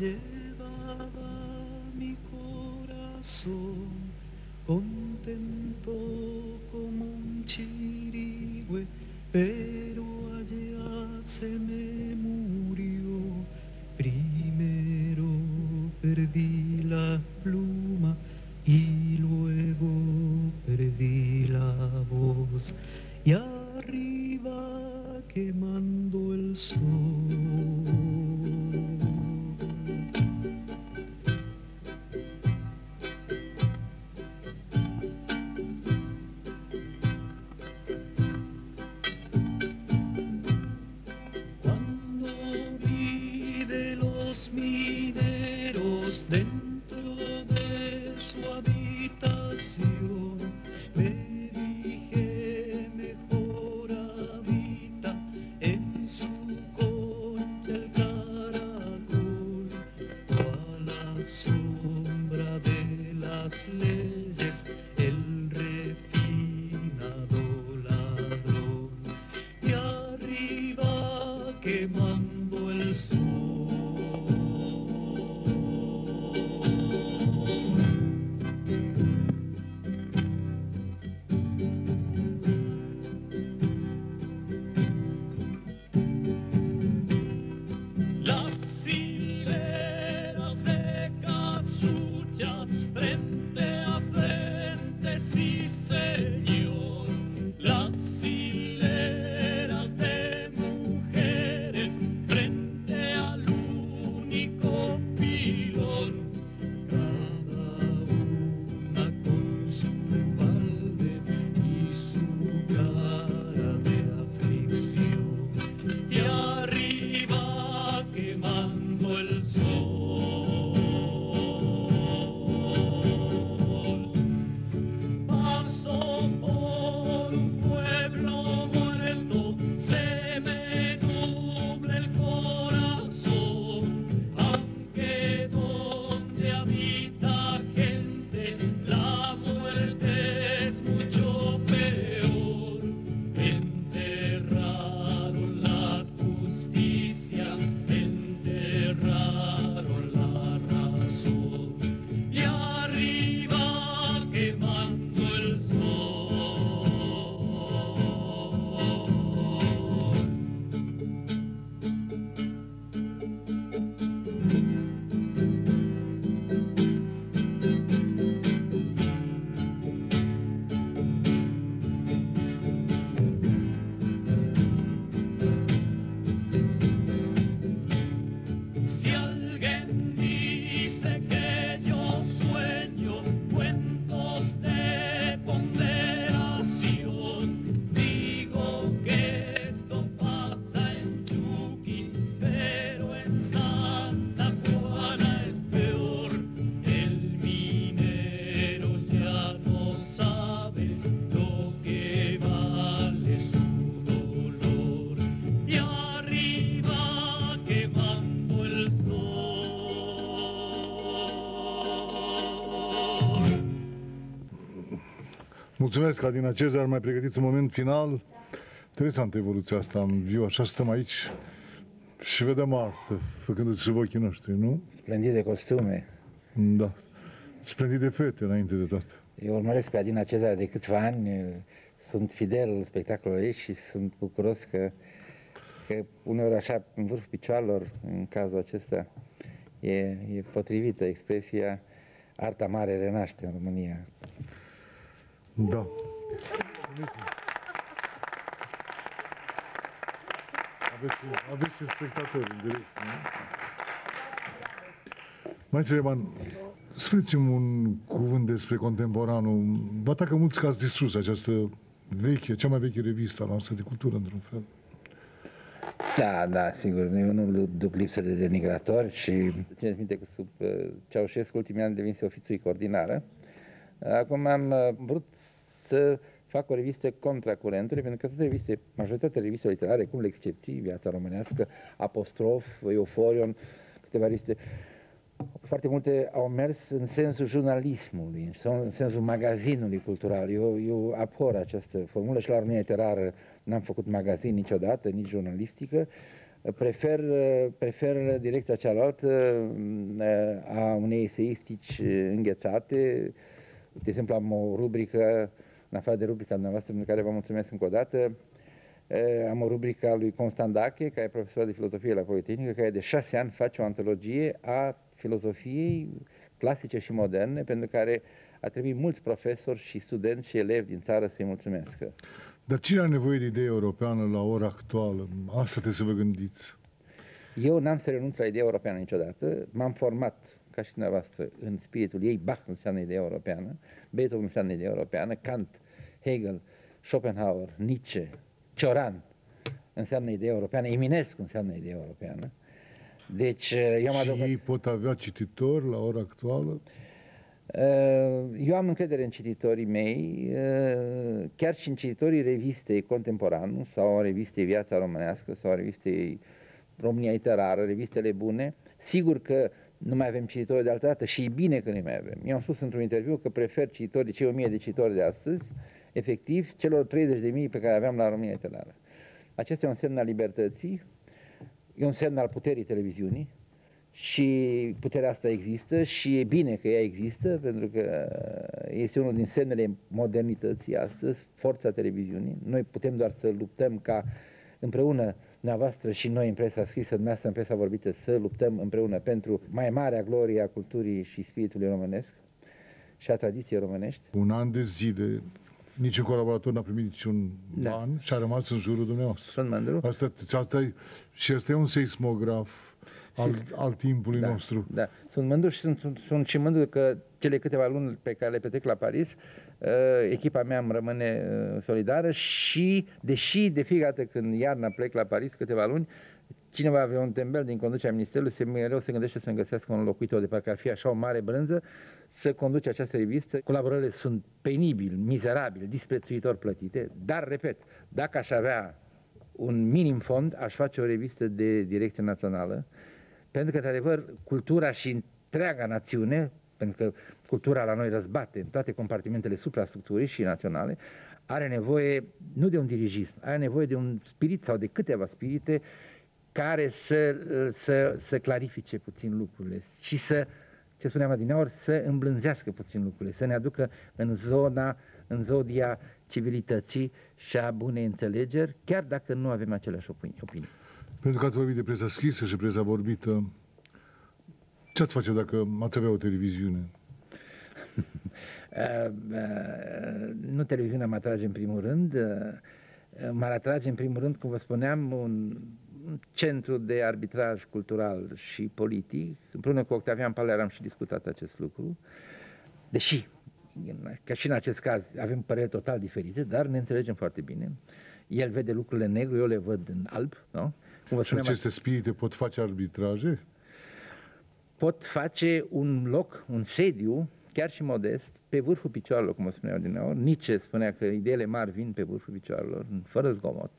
llevaba mi corazón contento como un chirigüe, pero allá se me murió. Primero perdí la pluma y luego perdí la voz. Y arriba quemando el sol. leyes, el refinado ladrón, y arriba quemando el sol. Las hileras de casuchas frente a frente, sí señor. Las hileras de mujeres frente al único pilón, cada una con su balde y su cara de aflicción, y arriba quemando el sol. Paso por un pueblo muerto, se me nubla el corazón, aunque donde habita gente la muerte es mucho peor. Enterraron la justicia, enterraron la razón, y arriba quemando el sol. Si alguien dice que yo sueño cuentos de ponderación, digo que esto pasa en Chuquín, pero en Santa Juana es peor. El minero ya no sabe lo que vale su dolor, y arriba quemando el sol. Mulțumesc, Adina Cezar, mai pregătiți un moment final. Interesantă evoluția asta în viu, așa stăm aici și vedem artă, făcându-se sub ochii noștri, nu? Splendide costume. Da. Splendide fete, înainte de toate. Eu urmăresc pe Adina Cezar de câțiva ani, sunt fidel spectacolului ei și sunt bucuros că, că uneori așa, în vârful picioarelor, în cazul acesta, e, e potrivită expresia arta mare renaște în România. Da. Aveți, aveți și spectatori în direct, nu? Maestru Ieman, spuneți-mi un cuvânt despre contemporanul. Vă atacă mulți că ați distrus această veche, cea mai veche revistă a noastră de cultură, într-un fel. Da, da, sigur, eu nu duc lipsă de denigratori și țineți minte că sub uh, Ceaușescu ultimii ani devinse ofițui ordinară. Acum am uh, vrut să fac o revistă contra curentului, pentru că toate reviste, majoritatea revistelor literare, cum le excepții, Viața Românească, Apostrof, Euforion, câteva reviste, foarte multe au mers în sensul jurnalismului, în sensul magazinului cultural. Eu, eu abhor această formulă și la România Literară n-am făcut magazin niciodată, nici jurnalistică. Prefer, prefer direcția cealaltă a unei eseistici înghețate. De exemplu, am o rubrică, în afară de rubrica dumneavoastră, pentru care vă mulțumesc încă o dată, am o rubrică a lui Constandache, care e profesor de filozofie la Politehnică, care de șase ani face o antologie a filozofiei clasice și moderne, pentru care a trebuit mulți profesori și studenți și elevi din țară să-i mulțumească. Dar cine are nevoie de idee europeană la ora actuală? Asta trebuie să vă gândiți. Eu n-am să renunț la ideea europeană niciodată. M-am format, ca și dumneavoastră, în spiritul ei. Bach înseamnă ideea europeană, Beethoven înseamnă ideea europeană, Kant, Hegel, Schopenhauer, Nietzsche, Cioran înseamnă ideea europeană, Eminescu înseamnă ideea europeană. Deci, eu și ei pot avea cititori la ora actuală? Eu am încredere în cititorii mei, chiar și în cititorii revistei Contemporan sau în revistei Viața Românească sau în revistei România Literară, revistele bune. Sigur că nu mai avem cititori de altă dată și e bine că nu mai avem. Eu am spus într-un interviu că prefer cititorii, cei o mie de cititori de astăzi, efectiv, celor treizeci de mii pe care aveam la România Literară. Acesta e un semn al libertății, e un semn al puterii televiziunii și puterea asta există și e bine că ea există, pentru că este unul din semnele modernității astăzi, forța televiziunii. Noi putem doar să luptăm ca împreună, dumneavoastră și noi în presa scrisă, dumneavoastră în presa vorbită, să luptăm împreună pentru mai marea glorie a culturii și spiritului românesc și a tradiției românești. Un an de zile, niciun colaborator n-a primit niciun Da. ban și a rămas în jurul dumneavoastră. Sunt mândru. Asta, asta e, și asta e un seismograf al, al timpului Da, nostru. da. Sunt mândru și sunt, sunt, sunt și mândru că cele câteva luni pe care le petrec la Paris, uh, echipa mea îmi rămâne uh, solidară și, deși de fiecare dată când iarna plec la Paris câteva luni, cineva avea un tembel din conducerea ministerului, se mereu se gândește să-mi găsească un înlocuitor, de parcă ar fi așa o mare brânză, să conduce această revistă. Colaborările sunt penibil, mizerabil, disprețuitor plătite, dar, repet, dacă aș avea un minim fond, aș face o revistă de direcție națională, pentru că, într-adevăr, cultura și întreaga națiune, pentru că cultura la noi răzbate în toate compartimentele suprastructurii și naționale, are nevoie nu de un dirigism, are nevoie de un spirit sau de câteva spirite care să, să, să clarifice puțin lucrurile și să, ce spuneam adineaori, să îmblânzească puțin lucrurile, să ne aducă în zona, în zodia civilității și a bunei înțelegeri, chiar dacă nu avem aceleași opinii. opinii. Pentru că ați vorbit de presa scrisă și presa vorbită, ce ați face dacă ați avea o televiziune? uh, uh, nu televiziunea mă atrage în primul rând, uh, m-ar atrage în primul rând, cum vă spuneam, un centru de arbitraj cultural și politic. Împreună cu Octavian Paler am și discutat acest lucru, deși, ca și în acest caz, avem păreri total diferite, dar ne înțelegem foarte bine. El vede lucrurile negru, eu le văd în alb, nu? Cum vă Și spuneam, aceste spirite pot face arbitraje? pot face un loc, un sediu, chiar și modest, pe vârful picioarelor, cum o spuneau din nou. Nietzsche spunea că ideile mari vin pe vârful picioarelor, fără zgomot.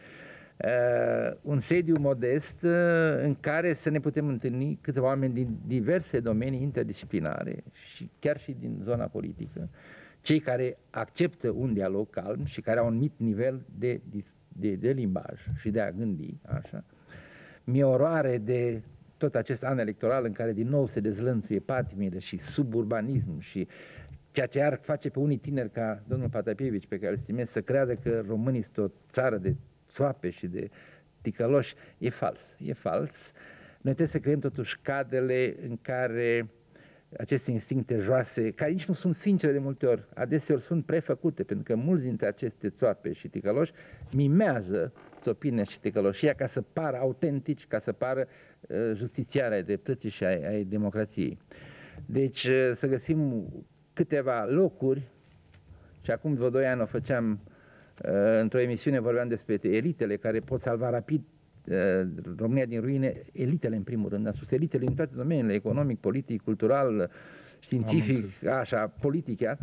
Uh, un sediu modest uh, în care să ne putem întâlni câțiva oameni din diverse domenii interdisciplinare și chiar și din zona politică, cei care acceptă un dialog calm și care au un anumit nivel de, de, de limbaj și de a gândi, așa. Mi-e oroare de tot acest an electoral în care din nou se dezlănțuie patimile și suburbanism și ceea ce ar face pe unii tineri ca domnul Patapievici, pe care îl stimez, să creadă că românii sunt o țară de țoape și de ticăloși, e fals, e fals. Noi trebuie să creăm totuși cadrele în care aceste instincte joase, care nici nu sunt sincere de multe ori, adeseori sunt prefăcute, pentru că mulți dintre aceste țoape și ticăloși mimează țopine și ticăloșia ca să pară autentici, ca să pară uh, justițiarea ai dreptății și ai, ai democrației. Deci uh, să găsim câteva locuri, și acum vreo doi ani o făceam uh, într-o emisiune, vorbeam despre elitele care pot salva rapid uh, România din ruine, elitele în primul rând, am spus elitele în toate domeniile, economic, politic, cultural, științific, așa, politic chiar.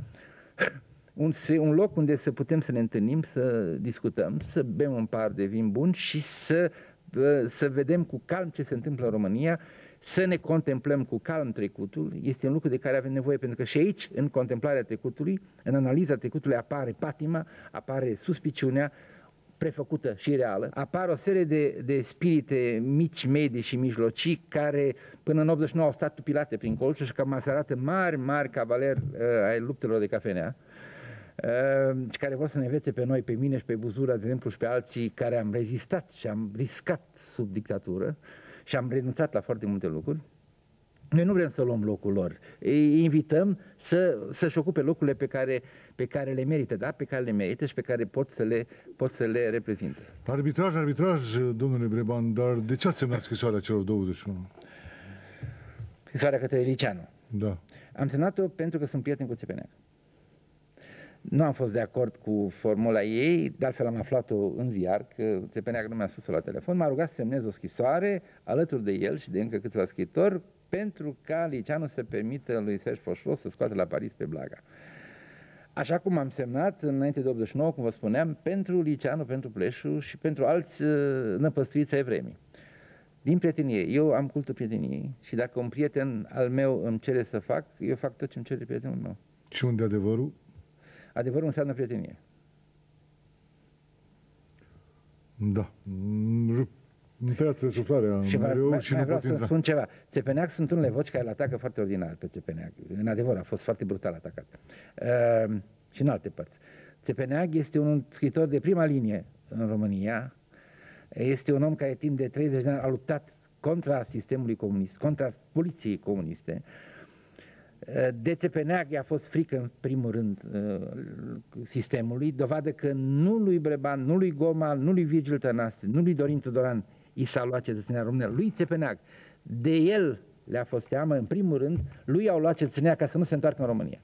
Un, un loc unde să putem să ne întâlnim, să discutăm, să bem un par de vin bun și să, să vedem cu calm ce se întâmplă în România, să ne contemplăm cu calm trecutul. Este un lucru de care avem nevoie, pentru că și aici, în contemplarea trecutului, în analiza trecutului, apare patima, apare suspiciunea prefăcută și reală, apar o serie de, de spirite mici, medii și mijlocii care până în optzeci și nouă au stat tupilate prin colțuri și cam se arată mari, mari cavaleri uh, ai luptelor de cafenea. Uh, și care vor să ne învețe pe noi, pe mine și pe Buzura, de exemplu, și pe alții care am rezistat și am riscat sub dictatură și am renunțat la foarte multe lucruri. Noi nu vrem să luăm locul lor. Îi invităm să, să-și ocupe locurile pe care, pe care le merită, da? Pe care le merită și pe care pot să le, pot să le reprezinte. Arbitraj, arbitraj, domnule Breban, dar de ce ați semnat scrisoarea celor douăzeci și unu? Scrisoarea către Liceanu. Da. Am semnat-o pentru că sunt prieten cu Țepeneac. Nu am fost de acord cu formula ei, de altfel am aflat-o în ziar, că Țepeneac nu mi-a spus-o la telefon, m-a rugat să semnez o scrisoare alături de el și de încă câțiva scriitori pentru ca Liceanu să permită lui Serge Foșlos să scoată la Paris pe Blaga. Așa cum am semnat înainte de optzeci și nouă, cum vă spuneam, pentru Liceanu, pentru Pleșu și pentru alți uh, năpăstuiți ai vremii. Din prietenie. Eu am cultul prieteniei și dacă un prieten al meu îmi cere să fac, eu fac tot ce îmi cere prietenul meu. Și unde adevărul? Adevărul înseamnă prietenie. Da. Îmi tăiați suflarea Și, mereu mai, și mai nu vreau pot să intra. spun ceva. Țepeneac sunt unele voci care îl atacă foarte ordinar pe Țepeneac. În adevăr, a fost foarte brutal atacat. Uh, și în alte părți. Țepeneac este un scriitor de prima linie în România. Este un om care timp de treizeci de ani a luptat contra sistemului comunist, contra poliției comuniste. De Țepeneac i-a fost frică în primul rând sistemului, dovadă că nu lui Breban, nu lui Goma, nu lui Virgil Tănase, nu lui Dorin Tudoran i s-a luat cetățenia română, lui Țepeneac. De el le-a fost teamă, în primul rând, lui au luat cetățenia ca să nu se întoarcă în România.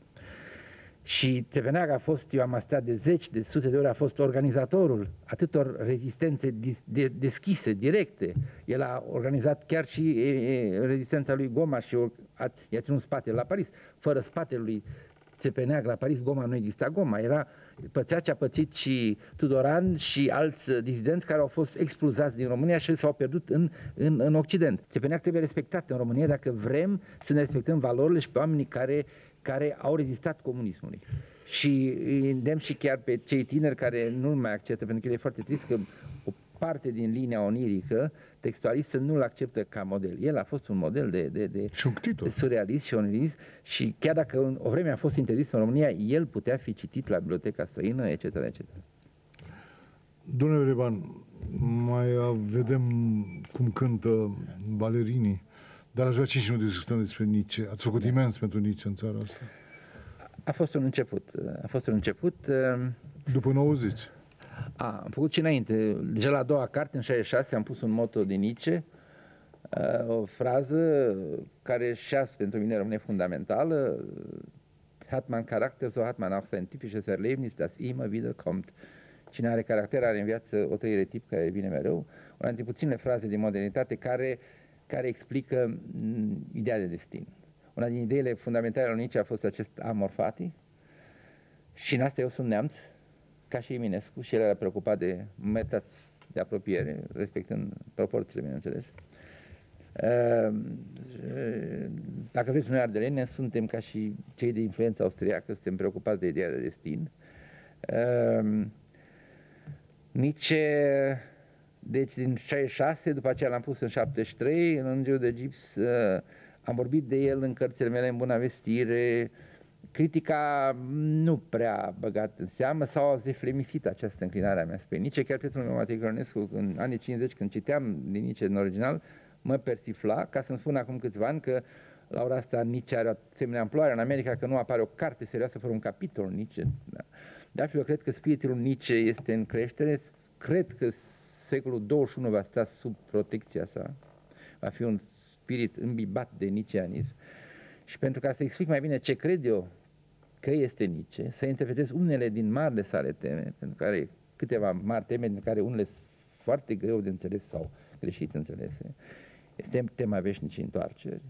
Și Țepeneac a fost, eu am astea de zeci, de sute de ori, a fost organizatorul atâtor rezistențe deschise, directe. El a organizat chiar și e, e, rezistența lui Goma și a, i-a ținut spatele la Paris. Fără spatele lui Țepeneac la Paris, Goma nu exista Goma. Era, pățea ce a pățit și Tudoran și alți disidenți care au fost expulzați din România și s-au pierdut în, în, în Occident. Țepeneac trebuie respectat în România dacă vrem să ne respectăm valorile și pe oamenii care care au rezistat comunismului. Și îi îndemn și chiar pe cei tineri care nu-l mai acceptă, pentru că el e foarte trist că o parte din linia onirică textualistă nu-l acceptă ca model. El a fost un model de, de, de, de surrealist și onirist și chiar dacă o vreme a fost interzis în România, el putea fi citit la biblioteca străină, et cetera, et cetera. Domnule Breban, mai vedem cum cântă balerinii. Dar aș vrea cinci minute să discutăm despre Nietzsche. Ați făcut imens pentru Nietzsche în țara asta. A fost un început. A fost un început. După nouăzeci. A, am făcut și înainte. Deja la a doua carte, în șaizeci și șase, am pus un motto din Nietzsche, o frază care și azi pentru mine rămâne fundamentală. Hat man Charakter, so hat man auch sein typisches Erlebnis, das immer wieder kommt. Cine are caracter are în viață o trăire tip care vine mereu. Una dintre puținele fraze din modernitate care care explică m, ideea de destin. Una din ideile fundamentale ale lui Nietzsche a fost acest amor fati și în asta eu sunt neamț, ca și Eminescu, și el era preocupat de metați de apropiere, respectând proporțiile, bineînțeles. Dacă vreți, noi ardeleni suntem ca și cei de influență austriacă, suntem preocupați de ideea de destin. Nietzsche, deci din șaizeci și șase, după aceea l-am pus în șaptezeci și trei, în Îngerul de gips, am vorbit de el în cărțile mele în Bună Vestire. Critica nu prea a băgat în seamă sau a zeflemisit această înclinare a mea spre Nietzsche. Chiar prietenul meu, Matei Coronescu, în anii cincizeci, când citeam din Nietzsche în original, mă persifla, ca să-mi spun acum câțiva ani că la ora asta Nietzsche are o asemenea amploare în America, că nu apare o carte serioasă fără un capitol Nietzsche. Da. De altfel, eu cred că spiritul Nietzsche este în creștere, cred că secolul douăzeci și unu va sta sub protecția sa, va fi un spirit îmbibat de nietzscheanism. Și pentru ca să explic mai bine ce cred eu că este Nietzsche, să interpretez unele din marile sale teme, pentru care câteva mari teme, din care unele sunt foarte greu de înțeles sau greșit înțelese, este tema veșnicii întoarceri,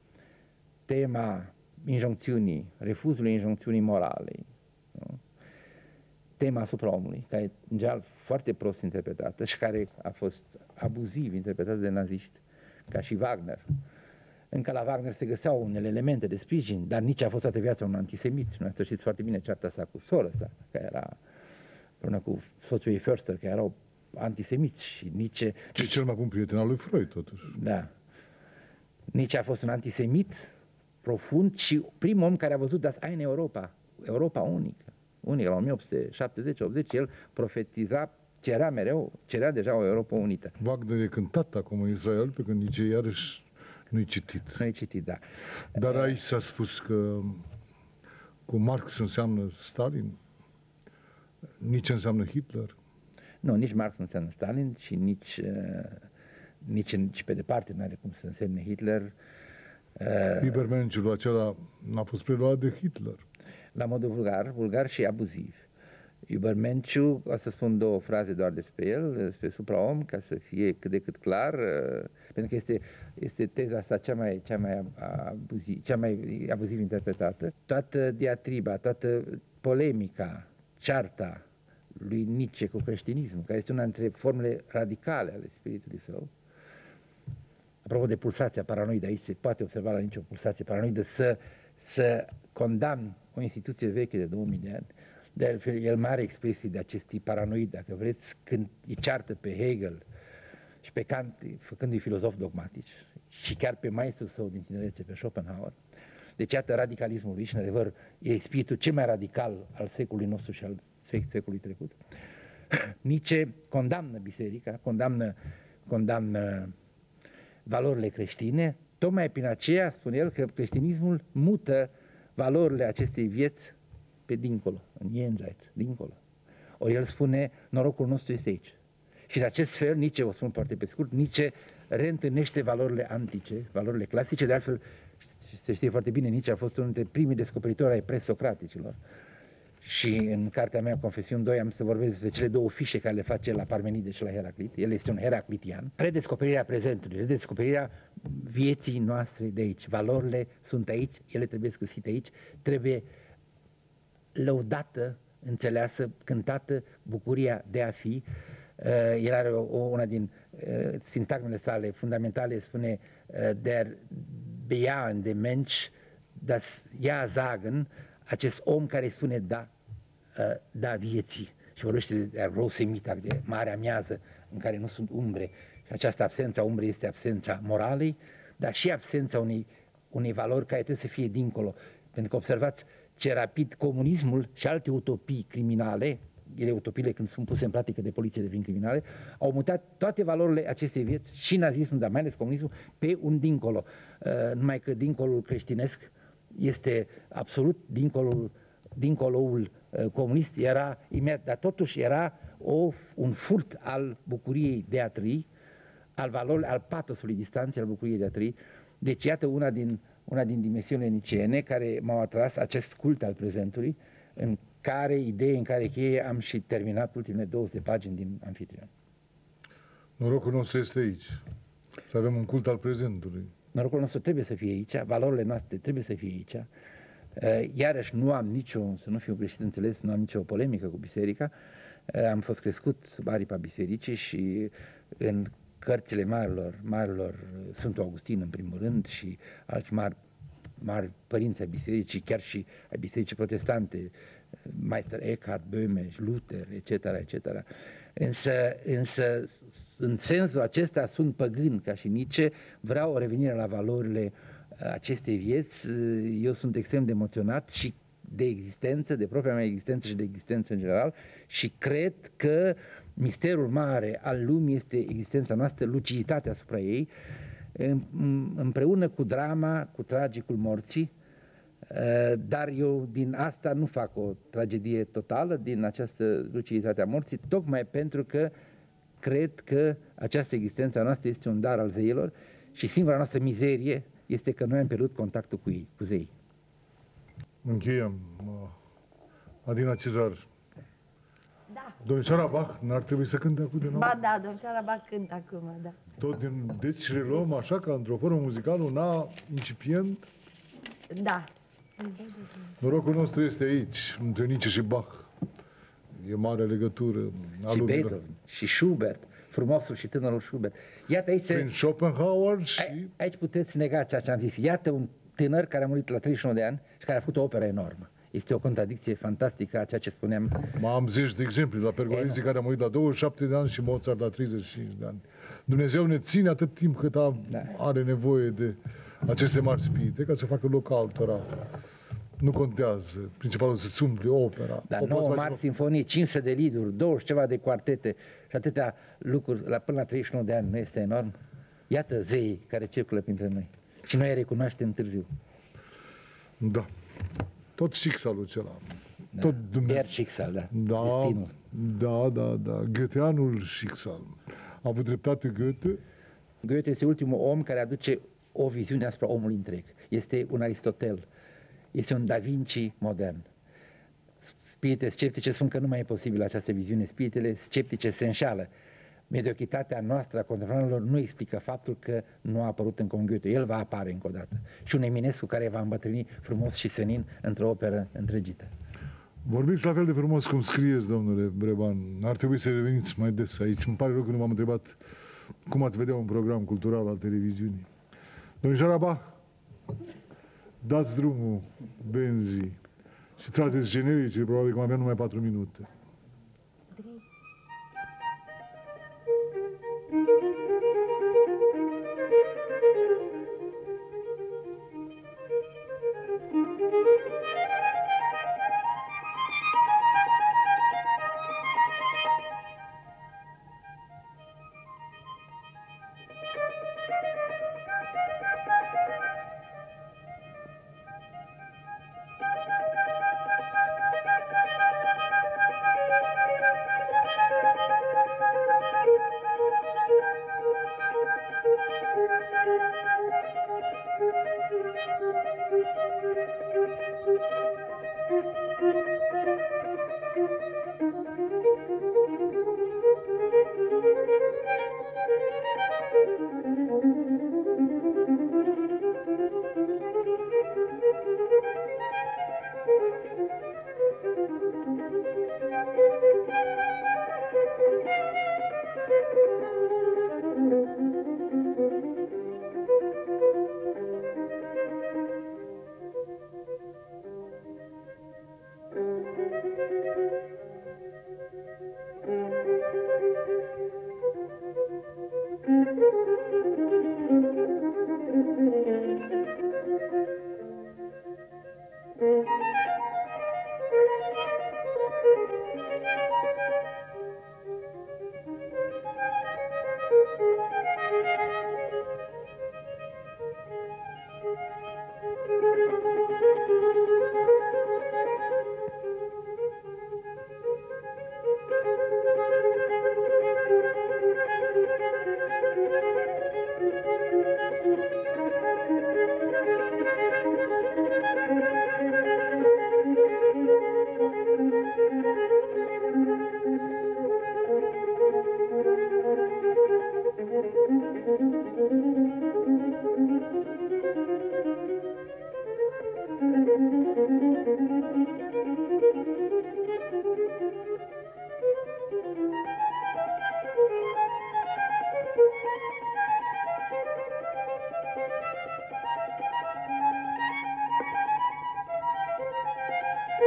tema injuncțiunii, refuzului injuncțiunii morale, nu? Tema asupra omului, care e în general foarte prost interpretată și care a fost abuziv interpretată de naziști, ca și Wagner. Încă la Wagner se găseau unele elemente de sprijin, dar nici a fost toată viața un antisemit. Și noi să știți foarte bine cearta sa cu soră sa, care era, împreună cu soțul ei Förster, care erau antisemiți. Și nici... Și cel mai bun prieten al lui Freud, totuși. Da. Nici a fost un antisemit profund și primul om care a văzut Das eine Europa, Europa unică. Unică, la o mie opt sute șaptezeci optzeci, el profetiza, cerea mereu, cerea deja o Europa unită. Wagner e cântat acum în Israel, pe când nici iarăși nu-i citit. Nu-i citit, da. Dar aici s-a spus că cu Marx înseamnă Stalin, nici înseamnă Hitler. Nu, nici Marx nu înseamnă Stalin și nici, uh, nici, nici pe departe nu are cum să însemne Hitler. Uh, Übermenschul acela a fost preluat de Hitler. La modul vulgar, vulgar și abuziv. Übermenschul, o să spun două fraze doar despre el, despre supraom, ca să fie cât de cât clar, uh, pentru că este, este teza asta cea mai, cea, mai abuziv, cea mai abuziv interpretată. Toată diatriba, toată polemica, cearta lui Nietzsche cu creștinismul, care este una dintre formele radicale ale spiritului său, apropo de pulsația paranoidă, aici se poate observa la nicio pulsație paranoidă, să, să condamn o instituție veche de două mii de ani. De altfel, el mai are expresii de acest tip paranoid, dacă vreți, când îi ceartă pe Hegel și pe Kant, făcându-i filozofi dogmatici, și chiar pe maestrul său din tinerețe, pe Schopenhauer. Deci, iată, radicalismul lui și, în adevăr, e spiritul cel mai radical al secolului nostru și al secolului trecut. Nietzsche condamnă biserica, condamnă, condamnă valorile creștine, tocmai prin aceea, spune el, că creștinismul mută valorile acestei vieți pe dincolo, în jenseits, dincolo. Ori el spune, norocul nostru este aici. Și în acest fel, Nietzsche, o spun foarte pe scurt, Nietzsche reîntâlnește valorile antice, valorile clasice, de altfel, se știe foarte bine, Nietzsche a fost unul dintre primii descoperitori ai presocraticilor. Și în cartea mea, Confesiuni doi, am să vorbesc despre cele două fișe care le face la Parmenide și la Heraclit. El este un heraclitian. Redescoperirea prezentului, redescoperirea vieții noastre de aici. Valorile sunt aici, ele trebuie găsite aici, trebuie lăudată, înțeleasă, cântată bucuria de a fi. Uh, el are o, una din uh, sintagmele sale fundamentale, spune uh, der bejahende de Mensch, das Ja sagen, acest om care spune da, uh, da vieții, și vorbește de große Mittag, de marea miază, în care nu sunt umbre. Și această absența umbrei este absența moralei, dar și absența unei, unei valori care trebuie să fie dincolo. Pentru că observați ce rapid comunismul și alte utopii criminale, ele utopiile când sunt puse în practică de poliție devin criminale, au mutat toate valorile acestei vieți, și nazismul, dar mai ales comunismul, pe un dincolo. Uh, numai că dincolul creștinesc este absolut dincolul, dincoloul uh, comunist, era imediat, dar totuși era o, un furt al bucuriei de a trăi, al valorii, al patosului distanței, al bucuriei de a trăi. Deci iată una din, una din dimensiunile niceene care m-au atras, acest cult al prezentului, în care idee, în care cheie am și terminat ultimele două sute pagini din Anfitrion. Norocul nostru este aici. Să avem un cult al prezentului. Norocul nostru trebuie să fie aici, valorile noastre trebuie să fie aici. Iarăși nu am nicio, să nu fiu greșit înțeles, nu am nicio polemică cu biserica. Am fost crescut sub aripa bisericii și în cărțile marilor, marilor Sfântul Augustin în primul rând și alți mari, mari părinți ai bisericii, chiar și ai bisericii protestante, Meister Eckhart, Böhme, Luther, et cetera, et cetera. Însă, însă, în sensul acesta sunt păgân, ca și Nietzsche, vreau o revenire la valorile acestei vieți. Eu sunt extrem de emoționat și de existență, de propria mea existență și de existență în general, și cred că misterul mare al lumii este existența noastră, luciditatea asupra ei, împreună cu drama, cu tragicul morții. Dar eu din asta nu fac o tragedie totală, din această luciditate a morții, tocmai pentru că cred că această existență a noastră este un dar al zeilor și singura noastră mizerie este că noi am pierdut contactul cu ei, cu zeii. Încheiem. Adina Cezar. Da. Domnișoara Bach n-ar trebui să cânte acum din nou? Ba da, domnișoara Bach cântă acum, da. Tot din, deci reluăm așa, ca într-o formă muzicală, un A incipient. Da. Norocul nostru este aici, între Nietzsche și Bach. E mare legătură. Și Beethoven, și Schubert, frumosul și tânărul Schubert. Iată aici, prin Schopenhauer și... Aici, aici puteți nega ceea ce am zis. Iată un tânăr care a murit la treizeci și unu de ani și care a făcut o operă enormă. Este o contradicție fantastică a ceea ce spuneam. Mai am zeci de exemple, la Pergolesi care a murit la douăzeci și șapte de ani și Mozart la treizeci și cinci de ani. Dumnezeu ne ține atât timp cât a, da. are nevoie de aceste mari spirite ca să facă loc altora. Nu contează. Principalul să-ți umple opera. Da, nouă mari sinfonii, cinci sute de liduri, douăzeci ceva de cuartete și atâtea lucruri la, până la treizeci și unu de ani. Nu este enorm? Iată zeii care circulă printre noi. Și noi îi recunoaștem târziu. Da. Tot Schicksalul acela. Da. Tot Dumnezeu. Schicksal, da. Da, destinul. Da, da, da. Goetheanul Schicksal. A avut dreptate Goethe. Goethe este ultimul om care aduce o viziune asupra omului întreg. Este un Aristotel. Este un Da Vinci modern. Spiritele sceptice spun că nu mai e posibil această viziune. Spiritele sceptice se înșală. Mediocritatea noastră a contemporanilor nu explică faptul că nu a apărut încă un Goethe. El va apare încă o dată. Și un Eminescu care va îmbătrâni frumos și senin într-o operă întregită. Vorbiți la fel de frumos cum scrieți, domnule Breban. Ar trebui să reveniți mai des aici. Îmi pare rău că nu m-am întrebat cum ați vedea un program cultural al televiziunii. Domnișoara Bach, dați drumul benzii și trageți generice, probabil că mai avem numai patru minute.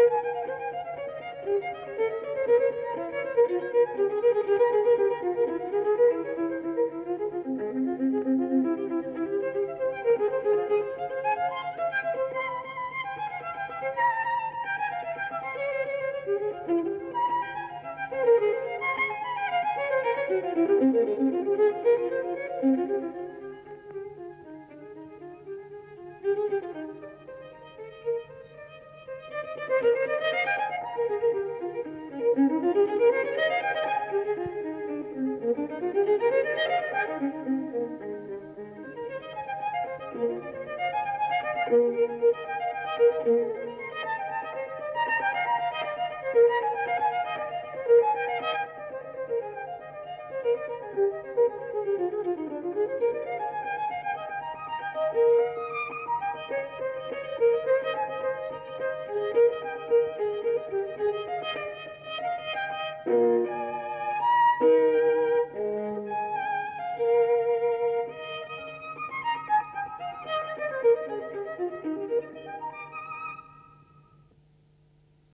Thank you.